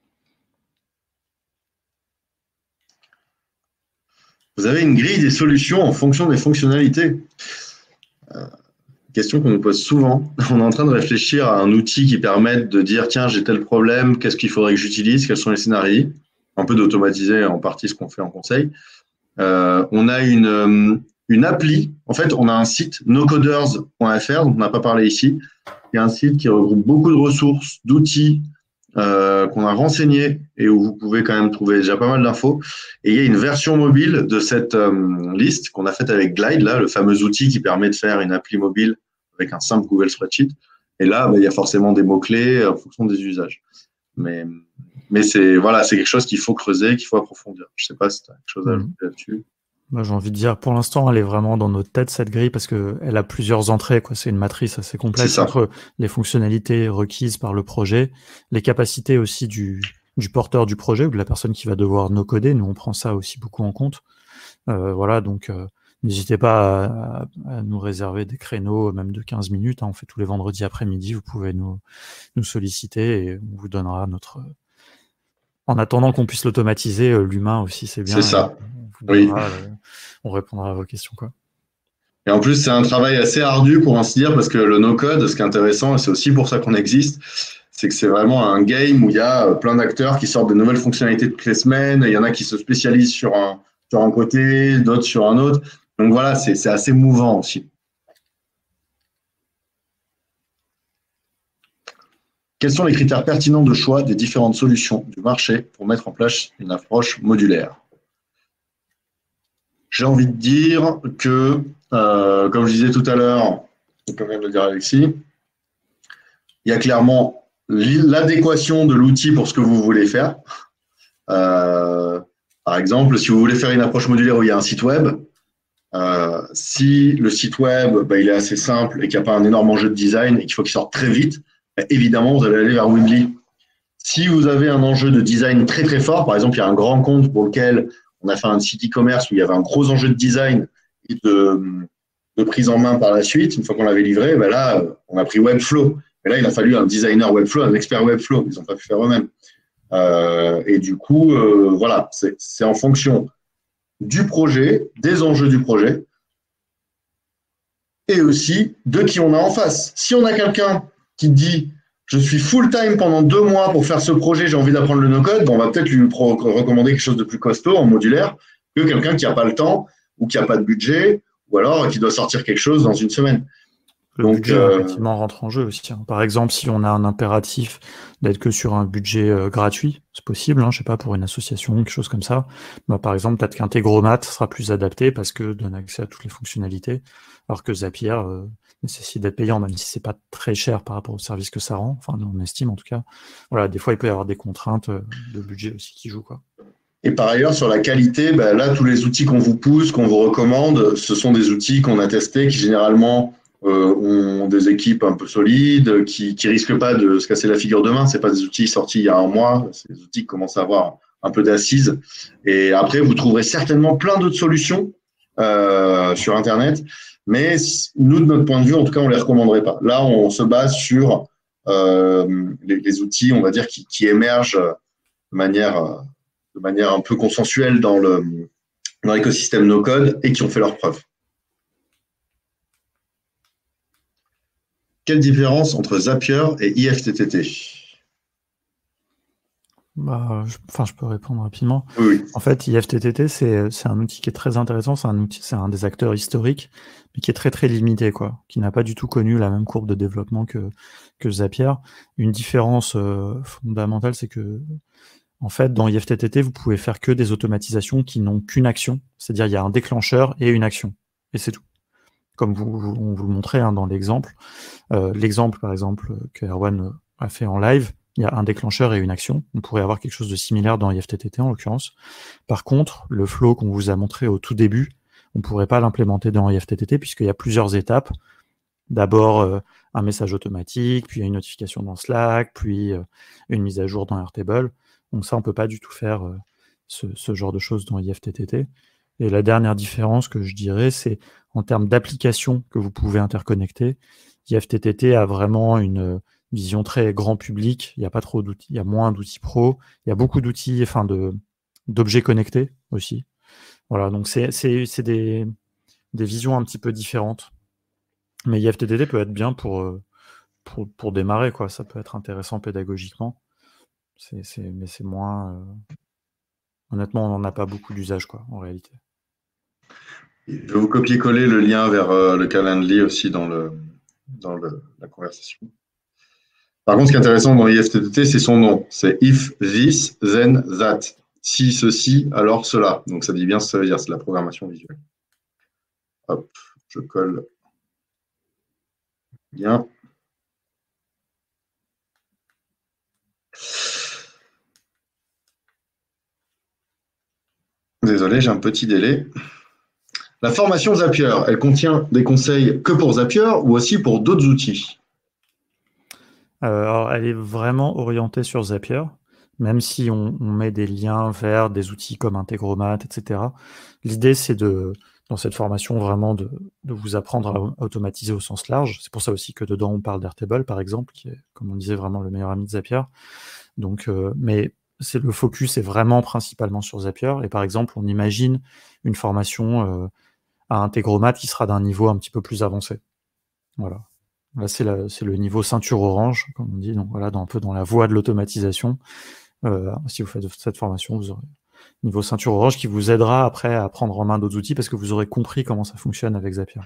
Speaker 1: Vous avez une grille des solutions en fonction des fonctionnalités. Question qu'on nous pose souvent. On est en train de réfléchir à un outil qui permette de dire tiens, j'ai tel problème, qu'est-ce qu'il faudrait que j'utilise, quels sont les scénarios, un peu d'automatiser en partie ce qu'on fait en conseil. On a une appli, en fait, on a un site nocoders.fr, dont on n'a pas parlé ici, qui est un site qui regroupe beaucoup de ressources, d'outils qu'on a renseignés et où vous pouvez quand même trouver déjà pas mal d'infos. Et il y a une version mobile de cette liste qu'on a faite avec Glide, là, le fameux outil qui permet de faire une appli mobile avec un simple Google Spreadsheet. Et là, il y a forcément des mots-clés en fonction des usages. Mais c'est quelque chose qu'il faut creuser, qu'il faut approfondir. Je ne sais pas si tu as quelque chose à ajouter là-dessus.
Speaker 3: Moi, j'ai envie de dire, pour l'instant, elle est vraiment dans notre tête, cette grille, parce qu'elle a plusieurs entrées, quoi. C'est une matrice assez complexe entre les fonctionnalités requises par le projet, les capacités aussi du porteur du projet ou de la personne qui va devoir no-coder. Nous, on prend ça aussi beaucoup en compte. Voilà, donc n'hésitez pas à nous réserver des créneaux, même de 15 minutes. Hein. On fait tous les vendredis après-midi. Vous pouvez nous solliciter et on vous donnera notre... En attendant qu'on puisse l'automatiser, l'humain aussi, c'est bien.
Speaker 1: C'est ça.
Speaker 3: On répondra à vos questions, quoi.
Speaker 1: Et en plus, c'est un travail assez ardu, pour ainsi dire, parce que le no-code, ce qui est intéressant, et c'est aussi pour ça qu'on existe, c'est que c'est vraiment un game où il y a plein d'acteurs qui sortent de nouvelles fonctionnalités toutes les semaines. Il y en a qui se spécialisent sur un côté, d'autres sur un autre. Donc voilà, c'est assez mouvant aussi. Quels sont les critères pertinents de choix des différentes solutions du marché pour mettre en place une approche modulaire? J'ai envie de dire que, comme je disais tout à l'heure, et comme vient de le dire Alexis, il y a clairement l'adéquation de l'outil pour ce que vous voulez faire. Par exemple, si vous voulez faire une approche modulaire où il y a un site web, si le site web, il est assez simple et qu'il n'y a pas un énorme enjeu de design et qu'il faut qu'il sorte très vite, évidemment, vous allez aller vers Weebly. Si vous avez un enjeu de design très très fort, par exemple, il y a un grand compte pour lequel on a fait un site e-commerce où il y avait un gros enjeu de design et de prise en main par la suite, une fois qu'on l'avait livré, là, on a pris Webflow. Et là, il a fallu un designer Webflow, un expert Webflow. Ils n'ont pas pu faire eux-mêmes. Et du coup, voilà, c'est en fonction du projet, des enjeux du projet et aussi de qui on a en face. Si on a quelqu'un qui dit « je suis full-time pendant 2 mois pour faire ce projet, j'ai envie d'apprendre le no-code », on va peut-être lui recommander quelque chose de plus costaud en modulaire que quelqu'un qui n'a pas le temps ou qui n'a pas de budget ou alors qui doit sortir quelque chose dans une semaine.
Speaker 3: Le budget, effectivement, rentre en jeu aussi. Par exemple, si on a un impératif d'être que sur un budget gratuit, c'est possible, je sais pas, pour une association, quelque chose comme ça. Par exemple, peut-être qu'Integromat sera plus adapté parce que donne accès à toutes les fonctionnalités, alors que Zapier nécessite d'être payant, même si c'est pas très cher par rapport au service que ça rend. Enfin, on estime en tout cas. Voilà, des fois, il peut y avoir des contraintes de budget aussi qui jouent, quoi.
Speaker 1: Et par ailleurs, sur la qualité, là, tous les outils qu'on vous pousse, qu'on vous recommande, ce sont des outils qu'on a testés qui généralement ont des équipes un peu solides, qui risquent pas de se casser la figure demain. C'est pas des outils sortis il y a un mois, c'est des outils qui commencent à avoir un peu d'assises. Et après, vous trouverez certainement plein d'autres solutions sur Internet, mais nous, de notre point de vue, en tout cas, on les recommanderait pas. Là, on se base sur les outils, on va dire, qui émergent de manière un peu consensuelle dans l'écosystème no-code et qui ont fait leurs preuves. Quelle différence entre Zapier et IFTTT?
Speaker 3: Je peux répondre rapidement.
Speaker 1: Oui.
Speaker 3: En fait, IFTTT, c'est un outil qui est très intéressant. C'est un des acteurs historiques, mais qui est très très limité, quoi, qui n'a pas du tout connu la même courbe de développement que Zapier. Une différence fondamentale, c'est que en fait, dans IFTTT, vous pouvez faire que des automatisations qui n'ont qu'une action, c'est-à-dire il y a un déclencheur et une action, et c'est tout. Comme on vous le montrait dans l'exemple. L'exemple, par exemple, que Erwan a fait en live, il y a un déclencheur et une action. On pourrait avoir quelque chose de similaire dans IFTTT, en l'occurrence. Par contre, le flow qu'on vous a montré au tout début, on ne pourrait pas l'implémenter dans IFTTT puisqu'il y a plusieurs étapes. D'abord, un message automatique, puis une notification dans Slack, puis une mise à jour dans Airtable. Donc ça, on ne peut pas du tout faire ce genre de choses dans IFTTT. Et la dernière différence que je dirais, c'est en termes d'applications que vous pouvez interconnecter. IFTTT a vraiment une vision très grand public. Il n'y a pas trop d'outils, il y a moins d'outils pro. Il y a beaucoup d'outils, d'objets connectés aussi. Voilà, donc c'est des visions un petit peu différentes. Mais IFTTT peut être bien pour démarrer, quoi. Ça peut être intéressant pédagogiquement. Mais c'est moins... Honnêtement, on n'en a pas beaucoup d'usage, quoi, en réalité.
Speaker 1: Je vais vous copier-coller le lien vers le Calendly aussi dans la conversation. Par contre, ce qui est intéressant dans IFTTT, c'est son nom. C'est if this, then that. Si ceci, alors cela. Donc, ça dit bien ce que ça veut dire. C'est la programmation visuelle. Hop, je colle. Bien. Désolé, j'ai un petit délai. La formation Zapier, elle contient des conseils que pour Zapier ou aussi pour d'autres outils?
Speaker 3: Alors, elle est vraiment orientée sur Zapier, même si on met des liens vers des outils comme Integromat, etc. L'idée, c'est dans cette formation, vraiment de vous apprendre à automatiser au sens large. C'est pour ça aussi que dedans, on parle d'Airtable, par exemple, qui est, comme on disait, vraiment le meilleur ami de Zapier. Donc, mais le focus est vraiment principalement sur Zapier. Et par exemple, on imagine une formation à Integromat qui sera d'un niveau un petit peu plus avancé. Voilà. Là, c'est le niveau ceinture orange, comme on dit. Donc voilà, un peu dans la voie de l'automatisation. Si vous faites cette formation, vous aurez niveau ceinture orange qui vous aidera après à prendre en main d'autres outils parce que vous aurez compris comment ça fonctionne avec Zapier.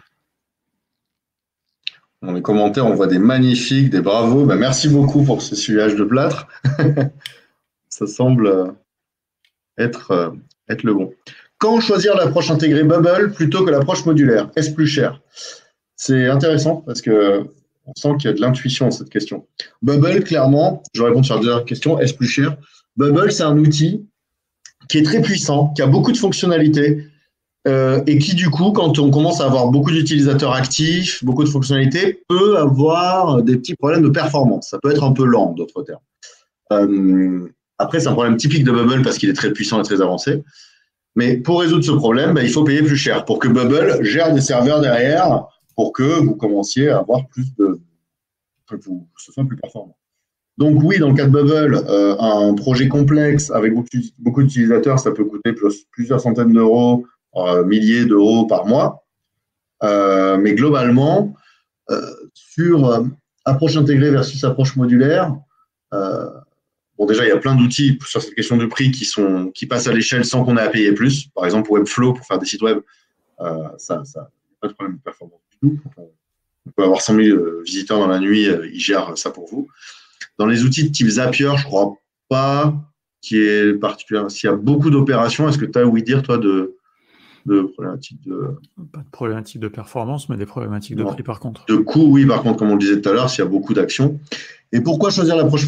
Speaker 1: Dans les commentaires, on voit des magnifiques, des bravos. Merci beaucoup pour ce suivage de plâtre. Ça semble être le bon. Quand choisir l'approche intégrée Bubble plutôt que l'approche modulaire? Est-ce plus cher? C'est intéressant parce qu'on sent qu'il y a de l'intuition dans cette question. Bubble, clairement, je réponds sur la deuxième question, est-ce plus cher? Bubble, c'est un outil qui est très puissant, qui a beaucoup de fonctionnalités et qui, du coup, quand on commence à avoir beaucoup d'utilisateurs actifs, beaucoup de fonctionnalités, peut avoir des petits problèmes de performance. Ça peut être un peu lent, d'autres termes. Après, c'est un problème typique de Bubble parce qu'il est très puissant et très avancé. Mais pour résoudre ce problème, il faut payer plus cher pour que Bubble gère des serveurs derrière pour que vous commenciez à avoir que ce soit plus performant. Donc oui, dans le cas de Bubble, un projet complexe avec beaucoup d'utilisateurs, ça peut coûter plusieurs centaines d'euros, milliers d'euros par mois. Mais globalement, sur approche intégrée versus approche modulaire, bon, déjà, il y a plein d'outils sur cette question de prix qui passent à l'échelle sans qu'on ait à payer plus. Par exemple, Webflow, pour faire des sites web, ça n'a pas de problème de performance du tout. On peut avoir 100 000 visiteurs dans la nuit, ils gèrent ça pour vous. Dans les outils de type Zapier, je ne crois pas qu'il y ait particulièrement. S'il y a beaucoup d'opérations, est-ce que tu as ouï dire, toi, de problématiques de.
Speaker 3: Pas de problématiques de performance, mais des problématiques de prix, par contre.
Speaker 1: De coût, oui, par contre, comme on le disait tout à l'heure, s'il y a beaucoup d'actions. Et pourquoi choisir l'approche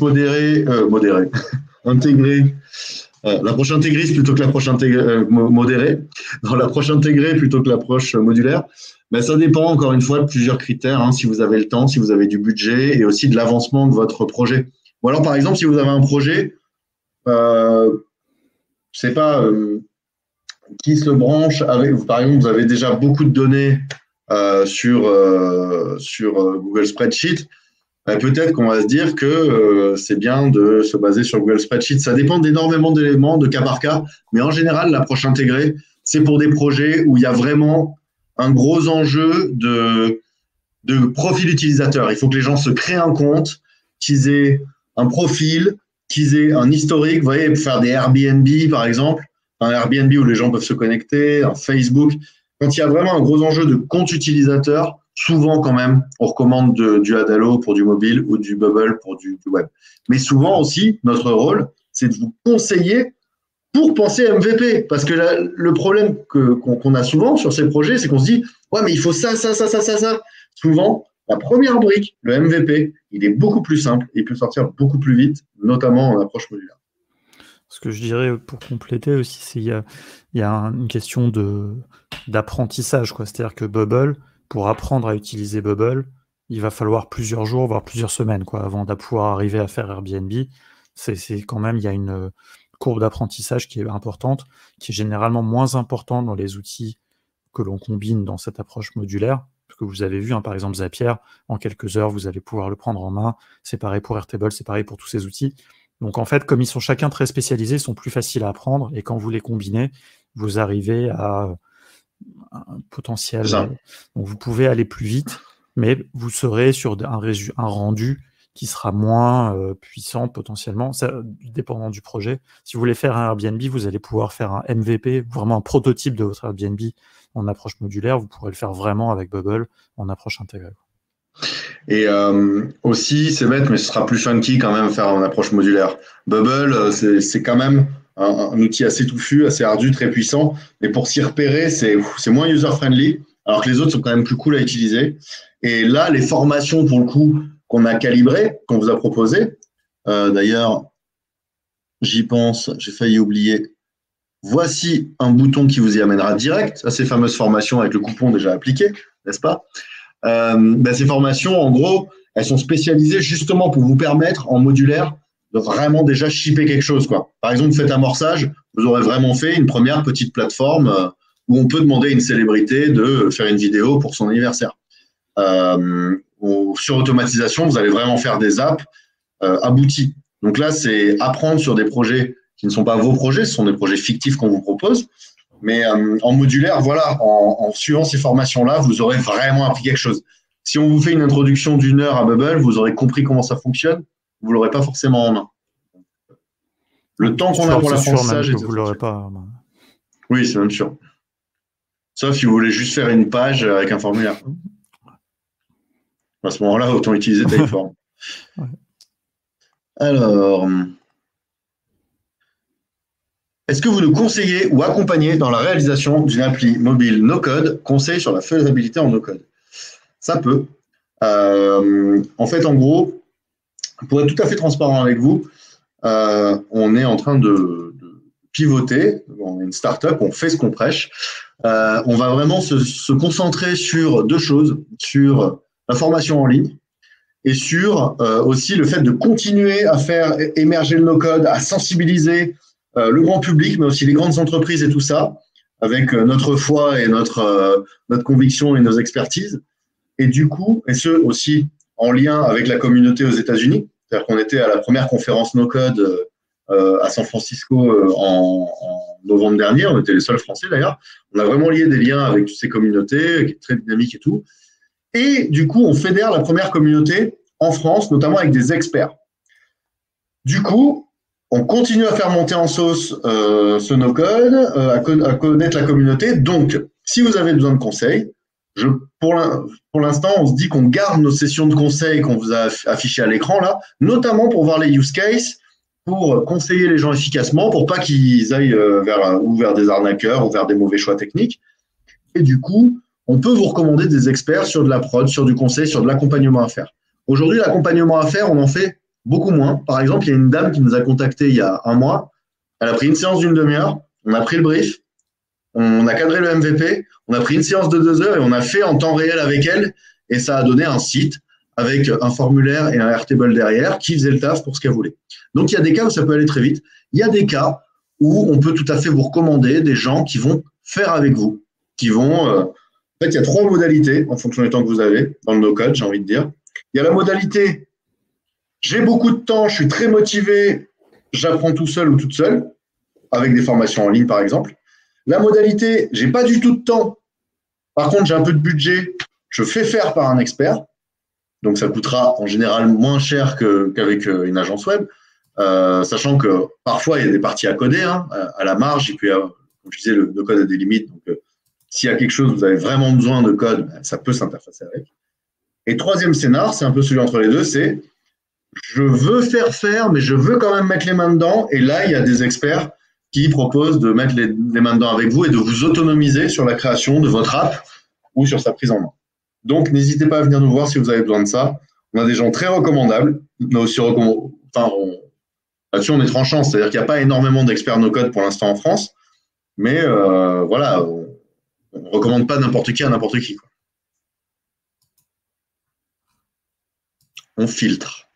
Speaker 1: intégrée, l'approche intégriste plutôt que l'approche modérée, dans l'approche intégrée plutôt que l'approche modulaire? Ça dépend, encore une fois, de plusieurs critères, si vous avez le temps, si vous avez du budget et aussi de l'avancement de votre projet. Ou alors, par exemple, si vous avez un projet, qui se branche avec, par exemple, vous avez déjà beaucoup de données sur Google Spreadsheet, peut-être qu'on va se dire que c'est bien de se baser sur Google Spreadsheet. Ça dépend d'énormément d'éléments, de cas par cas, mais en général, l'approche intégrée, c'est pour des projets où il y a vraiment un gros enjeu de profil utilisateur. Il faut que les gens se créent un compte, qu'ils aient un profil, qu'ils aient un historique. Vous voyez, faire des Airbnb, par exemple, un Airbnb où les gens peuvent se connecter, un Facebook. Quand il y a vraiment un gros enjeu de compte utilisateur, souvent quand même, on recommande du Adalo pour du mobile ou du Bubble pour du web. Mais souvent aussi, notre rôle, c'est de vous conseiller pour penser à MVP. Parce que le problème qu'on a souvent sur ces projets, c'est qu'on se dit « Ouais, mais il faut ça. » Souvent, la première brique, le MVP, il est beaucoup plus simple et il peut sortir beaucoup plus vite, notamment en approche modulaire.
Speaker 3: Ce que je dirais pour compléter aussi, c'est qu'il y a une question d'apprentissage, quoi. C'est-à-dire que Bubble, pour apprendre à utiliser Bubble, il va falloir plusieurs jours, voire plusieurs semaines, quoi, avant de pouvoir arriver à faire Airbnb. C'est quand même, il y a une courbe d'apprentissage qui est importante, qui est généralement moins importante dans les outils que l'on combine dans cette approche modulaire. Parce que vous avez vu, par exemple, Zapier, en quelques heures, vous allez pouvoir le prendre en main. C'est pareil pour Airtable, c'est pareil pour tous ces outils. Donc en fait, comme ils sont chacun très spécialisés, ils sont plus faciles à apprendre, et quand vous les combinez, vous arrivez à un potentiel. Donc vous pouvez aller plus vite, mais vous serez sur un rendu qui sera moins puissant potentiellement, ça, dépendant du projet. Si vous voulez faire un Airbnb, vous allez pouvoir faire un MVP, vraiment un prototype de votre Airbnb en approche modulaire. Vous pourrez le faire vraiment avec Bubble en approche intégrée.
Speaker 1: Et aussi, c'est bête, mais ce sera plus funky quand même faire une approche modulaire. Bubble, c'est quand même un outil assez touffu, assez ardu, très puissant. Mais pour s'y repérer, c'est moins user-friendly, alors que les autres sont quand même plus cool à utiliser. Et là, les formations, pour le coup, qu'on a calibrées, qu'on vous a proposées, d'ailleurs, j'y pense, j'ai failli oublier. Voici un bouton qui vous y amènera direct à ces fameuses formations avec le coupon déjà appliqué, n'est-ce pas? Ces formations, en gros, elles sont spécialisées justement pour vous permettre, en modulaire, de vraiment déjà shipper quelque chose, quoi. Par exemple, vous faites amorçage, vous aurez vraiment fait une première petite plateforme où on peut demander à une célébrité de faire une vidéo pour son anniversaire. Sur automatisation, vous allez vraiment faire des apps abouties. Donc là, c'est apprendre sur des projets qui ne sont pas vos projets, ce sont des projets fictifs qu'on vous propose. Mais en modulaire, voilà, en suivant ces formations-là, vous aurez vraiment appris quelque chose. Si on vous fait une introduction d'1 heure à Bubble, vous aurez compris comment ça fonctionne, vous ne l'aurez pas forcément en main. Le temps qu'on a pour l'apprentissage,
Speaker 3: vous ne l'aurez pas en main.
Speaker 1: Oui, c'est même sûr. Sauf si vous voulez juste faire une page avec un formulaire. À ce moment-là, autant utiliser Typeform. Ouais. Alors, est-ce que vous nous conseillez ou accompagnez dans la réalisation d'une appli mobile no-code, conseil sur la faisabilité en no-code? Ça peut. En fait, en gros, pour être tout à fait transparent avec vous, on est en train de pivoter. On est une start-up, on fait ce qu'on prêche. On va vraiment se concentrer sur deux choses, sur la formation en ligne et sur aussi le fait de continuer à faire émerger le no-code, à sensibiliser le grand public, mais aussi les grandes entreprises et tout ça, avec notre foi et notre conviction et nos expertises. Et du coup, et ce aussi en lien avec la communauté aux États-Unis, c'est-à-dire qu'on était à la première conférence no-code à San Francisco en novembre dernier, on était les seuls Français d'ailleurs. On a vraiment lié des liens avec toutes ces communautés, qui est très dynamique et tout. Et du coup, on fédère la première communauté en France, notamment avec des experts. Du coup, on continue à faire monter en sauce ce no-code, à connaître la communauté. Donc, si vous avez besoin de conseils, pour l'instant, on se dit qu'on garde nos sessions de conseils qu'on vous a affichées à l'écran là, notamment pour voir les use cases, pour conseiller les gens efficacement, pour pas qu'ils aillent vers des arnaqueurs ou vers des mauvais choix techniques. Et du coup, on peut vous recommander des experts sur de la prod, sur du conseil, sur de l'accompagnement à faire. Aujourd'hui, l'accompagnement à faire, on en fait beaucoup moins. Par exemple, il y a une dame qui nous a contacté il y a un mois. Elle a pris une séance d'une demi-heure. On a pris le brief. On a cadré le MVP. On a pris une séance de 2 heures et on a fait en temps réel avec elle. Et ça a donné un site avec un formulaire et un Airtable derrière qui faisait le taf pour ce qu'elle voulait. Donc, il y a des cas où ça peut aller très vite. Il y a des cas où on peut tout à fait vous recommander des gens qui vont faire avec vous, qui vont… En fait, il y a 3 modalités en fonction du temps que vous avez dans le no-code, j'ai envie de dire. Il y a la modalité « j'ai beaucoup de temps, je suis très motivé, j'apprends tout seul ou toute seule », avec des formations en ligne par exemple. La modalité « j'ai pas du tout de temps, par contre j'ai un peu de budget, je fais faire par un expert », donc ça coûtera en général moins cher qu'avec une agence web, sachant que parfois il y a des parties à coder, hein, à la marge, et puis comme je disais, le no-code a des limites, donc s'il y a quelque chose, vous avez vraiment besoin de code, ça peut s'interfacer avec. Et troisième scénar, c'est un peu celui entre les deux, c'est je veux faire, mais je veux quand même mettre les mains dedans. Et là, il y a des experts qui proposent de mettre les mains dedans avec vous et de vous autonomiser sur la création de votre app ou sur sa prise en main. Donc, n'hésitez pas à venir nous voir si vous avez besoin de ça. On a des gens très recommandables, mais aussi là-dessus, on est tranchant. C'est-à-dire qu'il n'y a pas énormément d'experts no-code pour l'instant en France, mais voilà, on ne recommande pas n'importe qui à n'importe qui, quoi. On filtre.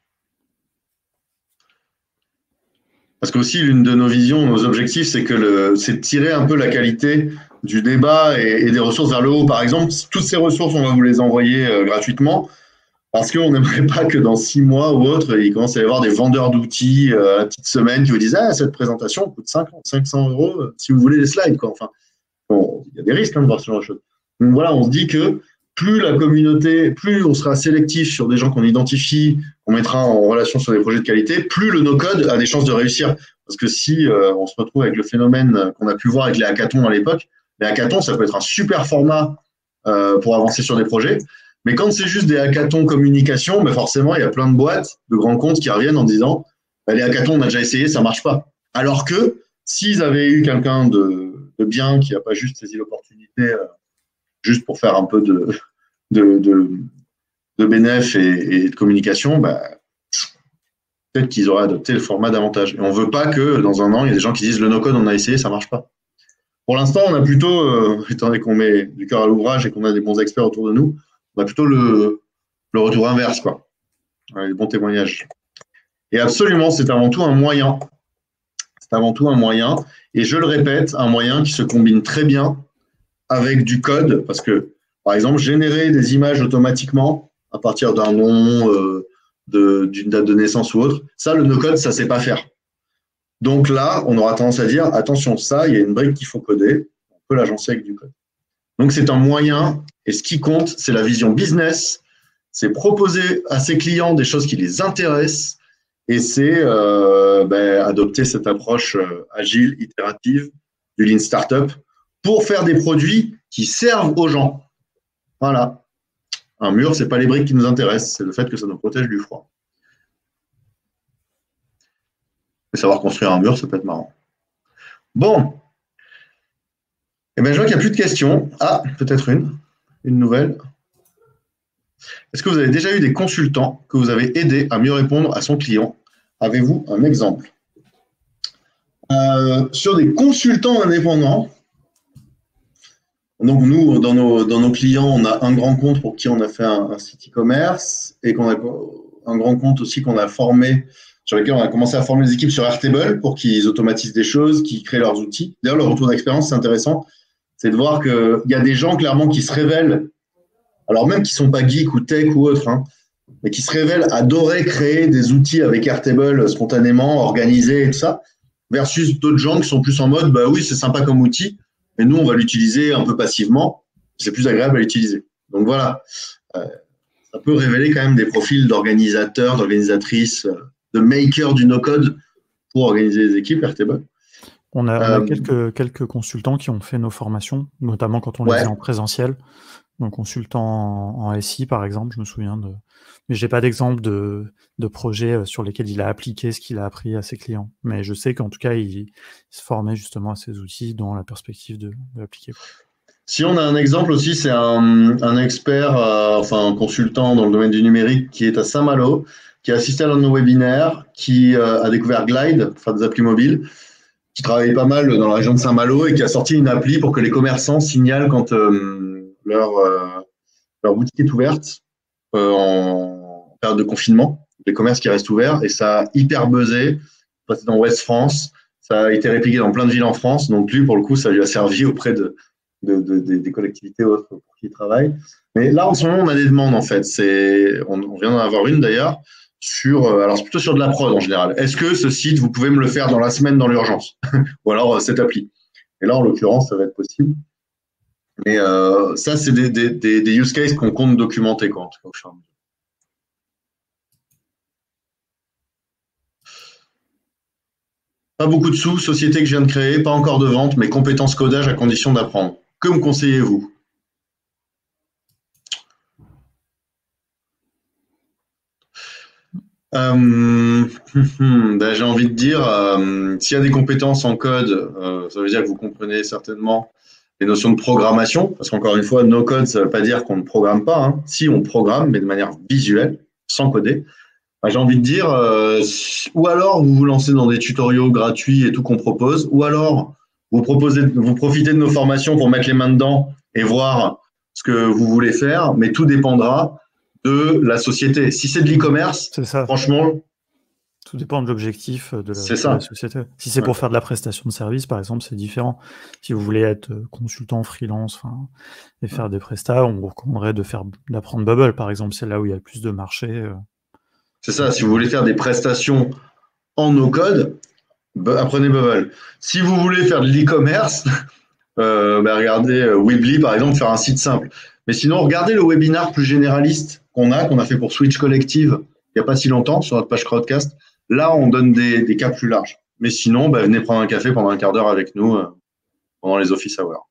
Speaker 1: Parce que aussi, l'une de nos visions, nos objectifs, c'est de tirer un peu la qualité du débat et des ressources vers le haut. Par exemple, toutes ces ressources, on va vous les envoyer gratuitement parce qu'on n'aimerait pas que dans 6 mois ou autre, il commence à y avoir des vendeurs d'outils à la petite semaine qui vous disent « Ah, cette présentation coûte 500 € si vous voulez les slides. » quoi. Enfin, bon, il y a des risques de voir ce genre de choses. Donc voilà, on se dit que plus la communauté, plus on sera sélectif sur des gens qu'on identifie, qu'on mettra en relation sur des projets de qualité, plus le no-code a des chances de réussir. Parce que si on se retrouve avec le phénomène qu'on a pu voir avec les hackathons à l'époque, les hackathons, ça peut être un super format pour avancer sur des projets. Mais quand c'est juste des hackathons communication, ben forcément, il y a plein de boîtes, de grands comptes qui reviennent en disant les hackathons, on a déjà essayé, ça ne marche pas. Alors que s'ils avaient eu quelqu'un de bien qui n'a pas juste saisi l'opportunité juste pour faire un peu de bénéf et de communication, bah, peut-être qu'ils auraient adopté le format davantage. Et on ne veut pas que dans un an, il y ait des gens qui disent le no-code, on a essayé, ça ne marche pas. Pour l'instant, on a plutôt, étant donné qu'on met du cœur à l'ouvrage et qu'on a des bons experts autour de nous, on a plutôt le retour inverse, quoi. Les bons témoignages. Et absolument, c'est avant tout un moyen. C'est avant tout un moyen. Et je le répète, un moyen qui se combine très bien avec du code, parce que, par exemple, générer des images automatiquement à partir d'un nom, d'une date de naissance ou autre, ça, le no-code, ça ne sait pas faire. Donc là, on aura tendance à dire, attention, ça, il y a une brique qu'il faut coder, on peut l'agencer avec du code. Donc c'est un moyen, et ce qui compte, c'est la vision business, c'est proposer à ses clients des choses qui les intéressent, et c'est adopter cette approche agile, itérative, du Lean Startup, pour faire des produits qui servent aux gens. Voilà. Un mur, ce n'est pas les briques qui nous intéressent, c'est le fait que ça nous protège du froid. Mais savoir construire un mur, ça peut être marrant. Bon. Eh bien, je vois qu'il n'y a plus de questions. Ah, peut-être une nouvelle. Est-ce que vous avez déjà eu des consultants que vous avez aidés à mieux répondre à son client? Avez-vous un exemple? Sur des consultants indépendants, donc nous, dans nos clients, on a un grand compte pour qui on a fait un site e-commerce et qu'on a un grand compte aussi qu'on a formé, sur lequel on a commencé à former les équipes sur Airtable pour qu'ils automatisent des choses, qu'ils créent leurs outils. D'ailleurs, le retour d'expérience, c'est intéressant, c'est de voir qu'il y a des gens clairement qui se révèlent, alors même qui ne sont pas geeks ou tech ou autres, hein, mais qui se révèlent adorer créer des outils avec Airtable spontanément, organisés et tout ça, versus d'autres gens qui sont plus en mode, bah oui, c'est sympa comme outil, mais nous, on va l'utiliser un peu passivement. C'est plus agréable à l'utiliser. Donc voilà, ça peut révéler quand même des profils d'organisateurs, d'organisatrices, de makers du no-code pour organiser les équipes Airtable.
Speaker 3: On a quelques consultants qui ont fait nos formations, notamment quand on les faisait en présentiel. Donc consultants en SI, par exemple, je me souviens de... Mais je n'ai pas d'exemple de projet sur lesquels il a appliqué ce qu'il a appris à ses clients. Mais je sais qu'en tout cas, il se formait justement à ces outils dans la perspective de l'appliquer.
Speaker 1: Si on a un exemple aussi, c'est un expert, un consultant dans le domaine du numérique qui est à Saint-Malo, qui a assisté à l'un de nos webinaires, qui a découvert Glide, enfin des applis mobiles, qui travaille pas mal dans la région de Saint-Malo et qui a sorti une appli pour que les commerçants signalent quand leur boutique est ouverte en période de confinement, les commerces qui restent ouverts, et ça a hyper buzzé, passé dans Ouest France, ça a été répliqué dans plein de villes en France, donc lui, pour le coup, ça lui a servi auprès des collectivités autres pour qui il travaille. Mais là, en ce moment, on a des demandes, en fait. On vient d'en avoir une, d'ailleurs, alors c'est plutôt sur de la prod, en général. Est-ce que ce site, vous pouvez me le faire dans la semaine, dans l'urgence? Ou alors, cette appli. Et là, en l'occurrence, ça va être possible. Mais ça, c'est des use cases qu'on compte documenter, quoi, en tout cas, au fur et à mesure. Pas beaucoup de sous, société que je viens de créer, pas encore de vente, mais compétences codage à condition d'apprendre. Que me conseillez-vous? J'ai envie de dire, s'il y a des compétences en code, ça veut dire que vous comprenez certainement les notions de programmation, parce qu'encore une fois, no code, ça ne veut pas dire qu'on ne programme pas. Hein. Si, on programme, mais de manière visuelle, sans coder. J'ai envie de dire, ou alors vous vous lancez dans des tutoriaux gratuits et tout qu'on propose, ou alors vous profitez de nos formations pour mettre les mains dedans et voir ce que vous voulez faire, mais tout dépendra de la société. Si c'est de l'e-commerce, franchement...
Speaker 3: Tout dépend de l'objectif de la société. Si c'est pour faire de la prestation de service, par exemple, c'est différent. Si vous voulez être consultant freelance et faire des prestats, on vous recommanderait d'apprendre Bubble, par exemple. C'est là où il y a le plus de marché.
Speaker 1: C'est ça. Si vous voulez faire des prestations en no-code, apprenez Bubble. Si vous voulez faire de l'e-commerce, regardez Weebly, par exemple, faire un site simple. Mais sinon, regardez le webinar plus généraliste qu'on a fait pour Switch Collective il n'y a pas si longtemps sur notre page Crowdcast. Là, on donne des cas plus larges. Mais sinon, venez prendre un café pendant un quart d'heure avec nous pendant les office hours.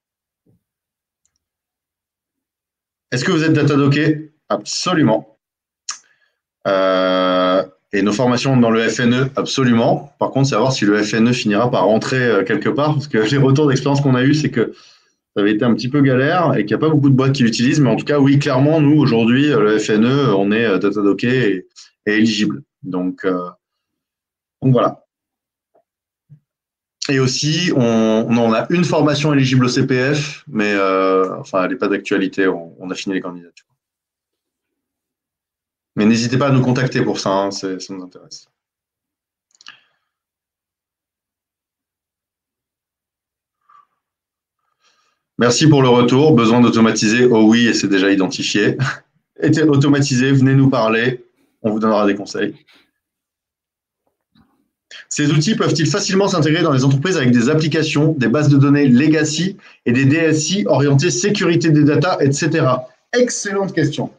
Speaker 1: Est-ce que vous êtes datadocké? Absolument. Et nos formations dans le FNE, absolument. Par contre, savoir si le FNE finira par rentrer quelque part, parce que les retours d'expérience qu'on a eus, c'est que ça avait été un petit peu galère et qu'il n'y a pas beaucoup de boîtes qui l'utilisent. Mais en tout cas, oui, clairement, nous, aujourd'hui, le FNE, on est datadocké et éligible. Donc voilà. Et aussi, on a une formation éligible au CPF, mais elle n'est pas d'actualité. On a fini les candidatures. Mais n'hésitez pas à nous contacter pour ça, hein, ça nous intéresse. Merci pour le retour. Besoin d'automatiser? Oh oui, et c'est déjà identifié. Automatisé, venez nous parler. On vous donnera des conseils. Ces outils peuvent-ils facilement s'intégrer dans les entreprises avec des applications, des bases de données legacy et des DSI orientés sécurité des data, etc. Excellente question.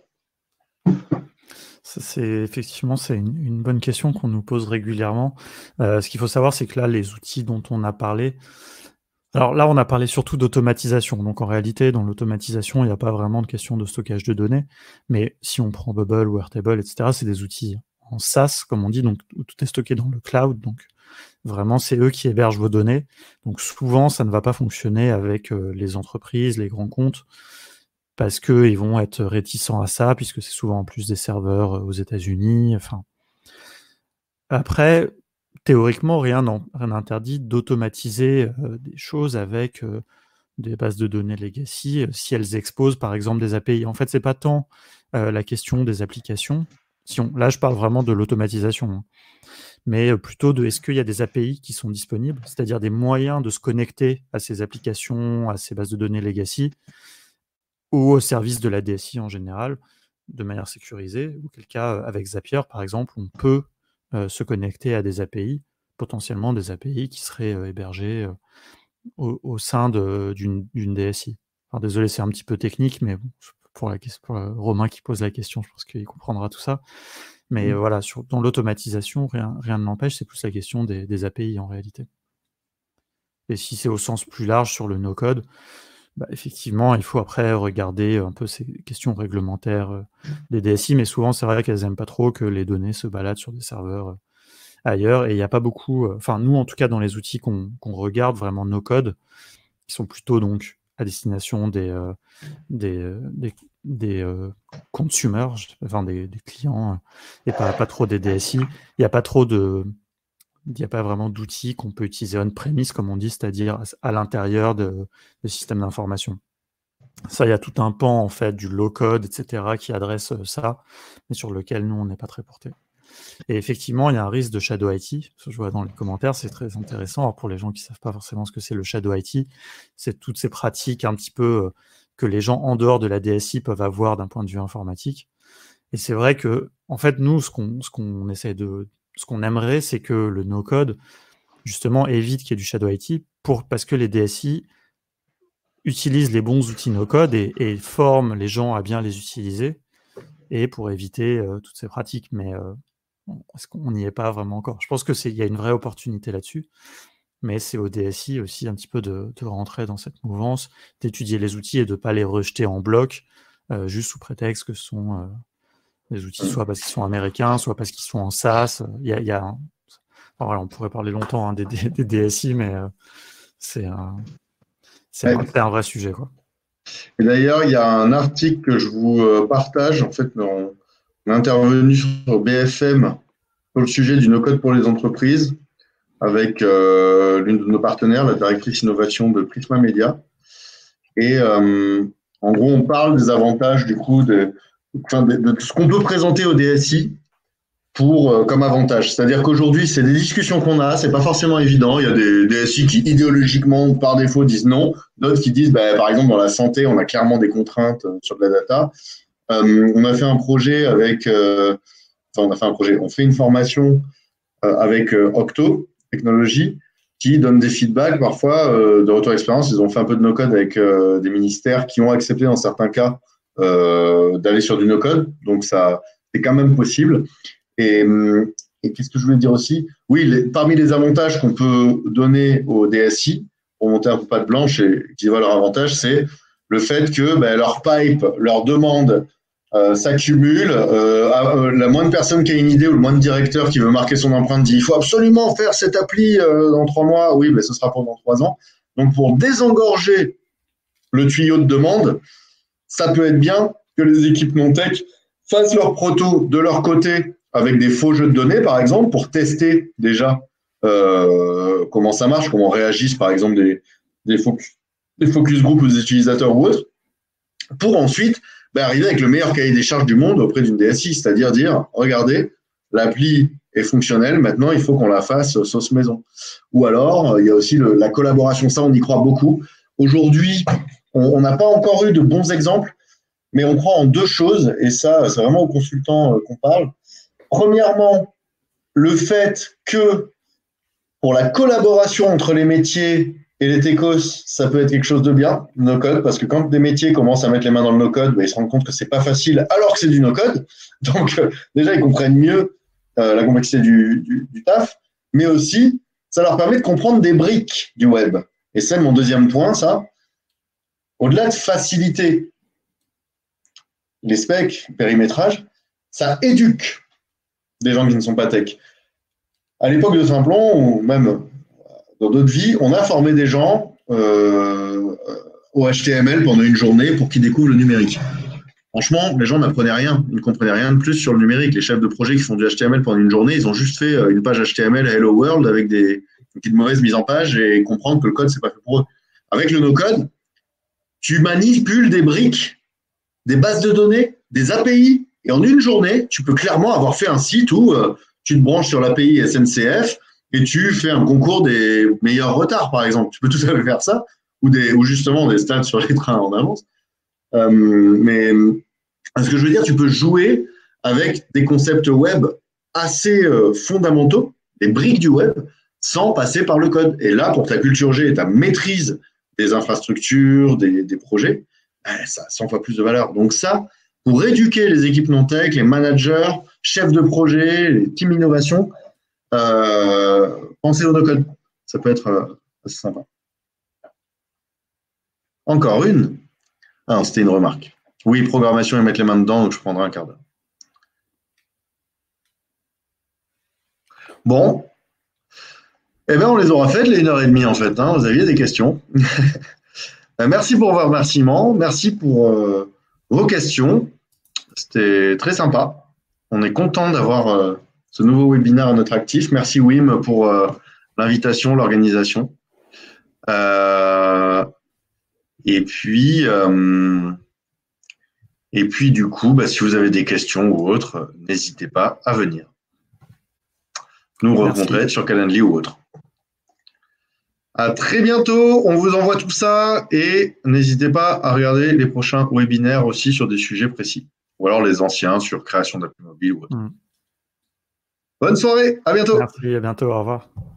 Speaker 3: Effectivement, c'est une bonne question qu'on nous pose régulièrement. Ce qu'il faut savoir, c'est que là, les outils dont on a parlé, alors là, on a parlé surtout d'automatisation. Donc en réalité, dans l'automatisation, il n'y a pas vraiment de question de stockage de données. Mais si on prend Bubble ou Airtable, etc., c'est des outils en SaaS, comme on dit, donc tout est stocké dans le cloud. Donc vraiment, c'est eux qui hébergent vos données. Donc souvent, ça ne va pas fonctionner avec les entreprises, les grands comptes, parce qu'ils vont être réticents à ça, puisque c'est souvent en plus des serveurs aux États-Unis. Enfin, après, théoriquement, rien n'interdit d'automatiser des choses avec des bases de données legacy si elles exposent par exemple des API. En fait, c'est pas tant la question des applications. Là, je parle vraiment de l'automatisation, hein, mais plutôt de est-ce qu'il y a des API qui sont disponibles, c'est-à-dire des moyens de se connecter à ces applications, à ces bases de données legacy ou au service de la DSI en général, de manière sécurisée, auquel cas, avec Zapier, par exemple, on peut se connecter à des API, potentiellement des API qui seraient hébergées au sein d'une DSI. Alors, désolé, c'est un petit peu technique, mais pour Romain qui pose la question, je pense qu'il comprendra tout ça. Mais voilà, dans l'automatisation, rien ne l'empêche, c'est plus la question des API en réalité. Et si c'est au sens plus large sur le no-code, effectivement, il faut après regarder un peu ces questions réglementaires des DSI, mais souvent, c'est vrai qu'elles n'aiment pas trop que les données se baladent sur des serveurs ailleurs, et il n'y a pas beaucoup... Enfin, nous, en tout cas, dans les outils qu'on regarde, vraiment no-code, qui sont plutôt donc à destination des consumers, enfin des clients, et pas trop des DSI. Il n'y a pas vraiment d'outils qu'on peut utiliser on-premise, comme on dit, c'est-à-dire à l'intérieur des systèmes d'information. Ça, il y a tout un pan, en fait, du low-code, etc., qui adresse ça, mais sur lequel, nous, on n'est pas très porté. Et effectivement, il y a un risque de shadow IT. Je vois dans les commentaires, c'est très intéressant. Alors, pour les gens qui ne savent pas forcément ce que c'est le shadow IT, c'est toutes ces pratiques un petit peu que les gens en dehors de la DSI peuvent avoir d'un point de vue informatique. Et c'est vrai que, en fait, nous, ce qu'on aimerait, c'est que le no-code, justement, évite qu'il y ait du shadow IT parce que les DSI utilisent les bons outils no-code et forment les gens à bien les utiliser et pour éviter toutes ces pratiques. Mais est-ce qu'on n'y est pas vraiment encore? Je pense qu'il y a une vraie opportunité là-dessus, mais c'est au DSI aussi un petit peu de rentrer dans cette mouvance, d'étudier les outils et de ne pas les rejeter en bloc, juste sous prétexte que ce sont des outils soit parce qu'ils sont américains, soit parce qu'ils sont en SaaS. Voilà, on pourrait parler longtemps des DSI, mais c'est un vrai sujet, quoi.
Speaker 1: Et d'ailleurs, il y a un article que je vous partage. En fait, on est intervenu sur BFM sur le sujet du no-code pour les entreprises avec l'une de nos partenaires, la directrice innovation de Prisma Media. Et en gros, on parle des avantages du coup de ce qu'on peut présenter au DSI comme avantage. C'est-à-dire qu'aujourd'hui, c'est des discussions qu'on a, c'est pas forcément évident. Il y a des DSI qui idéologiquement, par défaut, disent non. D'autres qui disent, par exemple, dans la santé, on a clairement des contraintes sur de la data. On a fait un projet on fait une formation avec Octo Technologies qui donne des feedbacks parfois de retour d'expérience. Ils ont fait un peu de no-code avec des ministères qui ont accepté dans certains cas d'aller sur du no-code. Donc, ça, c'est quand même possible. Et qu'est-ce que je voulais dire aussi? Oui, parmi les avantages qu'on peut donner aux DSI pour monter un peu patte blanche et qui voient leur avantage, c'est le fait que leur pipe, leur demande s'accumule. La moindre personne qui a une idée ou le moindre directeur qui veut marquer son empreinte dit il faut absolument faire cette appli dans 3 mois. Oui, ce sera pour dans 3 ans. Donc, pour désengorger le tuyau de demande, ça peut être bien que les équipes non-tech fassent leur proto de leur côté avec des faux jeux de données, par exemple, pour tester déjà comment ça marche, comment réagissent, par exemple, des focus group ou des utilisateurs ou autres, pour ensuite arriver avec le meilleur cahier des charges du monde auprès d'une DSI, c'est-à-dire dire, regardez, l'appli est fonctionnelle, maintenant, il faut qu'on la fasse sauce maison. Ou alors, il y a aussi la collaboration, ça, on y croit beaucoup. Aujourd'hui, on n'a pas encore eu de bons exemples, mais on croit en 2 choses, et ça, c'est vraiment aux consultants qu'on parle. Premièrement, le fait que pour la collaboration entre les métiers et les techos, ça peut être quelque chose de bien, no-code, parce que quand des métiers commencent à mettre les mains dans le no-code, ils se rendent compte que c'est pas facile alors que c'est du no-code. Donc, déjà, ils comprennent mieux la complexité du taf, mais aussi, ça leur permet de comprendre des briques du web. Et c'est mon deuxième point, ça. Au-delà de faciliter les specs, périmétrage, ça éduque des gens qui ne sont pas tech. À l'époque de Simplon, ou même dans d'autres vies, on a formé des gens au HTML pendant une journée pour qu'ils découvrent le numérique. franchement, les gens n'apprenaient rien. Ils ne comprenaient rien de plus sur le numérique. Les chefs de projet qui font du HTML pendant une journée, ils ont juste fait une page HTML Hello World avec des petites mauvaises mises en page et comprendre que le code, c'est pas fait pour eux. Avec le no-code, tu manipules des briques, des bases de données, des API, et en une journée, tu peux clairement avoir fait un site où tu te branches sur l'API SNCF et tu fais un concours des meilleurs retards, par exemple. Tu peux tout à fait faire ça, ou justement des stats sur les trains en avance. Mais ce que je veux dire, tu peux jouer avec des concepts web assez fondamentaux, des briques du web, sans passer par le code. Et là, pour ta culture G et ta maîtrise des infrastructures, des projets, ça a 100 fois plus de valeur. Donc ça, pour éduquer les équipes non-tech, les managers, chefs de projet, les teams innovation, pensez au no-code. Ça peut être assez sympa. Encore une. Ah non, c'était une remarque. Oui, programmation et mettre les mains dedans, donc je prendrai un quart d'heure. Bon. Eh bien, on les aura faites, les 1h30 en fait. Hein. Vous aviez des questions. Merci pour vos remerciements. Merci pour vos questions. C'était très sympa. On est content d'avoir ce nouveau webinaire à notre actif. Merci Wim pour l'invitation, l'organisation. Et puis, du coup, si vous avez des questions ou autres, n'hésitez pas à venir nous rencontrer sur Calendly ou autre. À très bientôt. On vous envoie tout ça et n'hésitez pas à regarder les prochains webinaires aussi sur des sujets précis ou alors les anciens sur création d'appli mobile ou autre. Bonne soirée. À bientôt.
Speaker 3: Merci, à bientôt. Au revoir.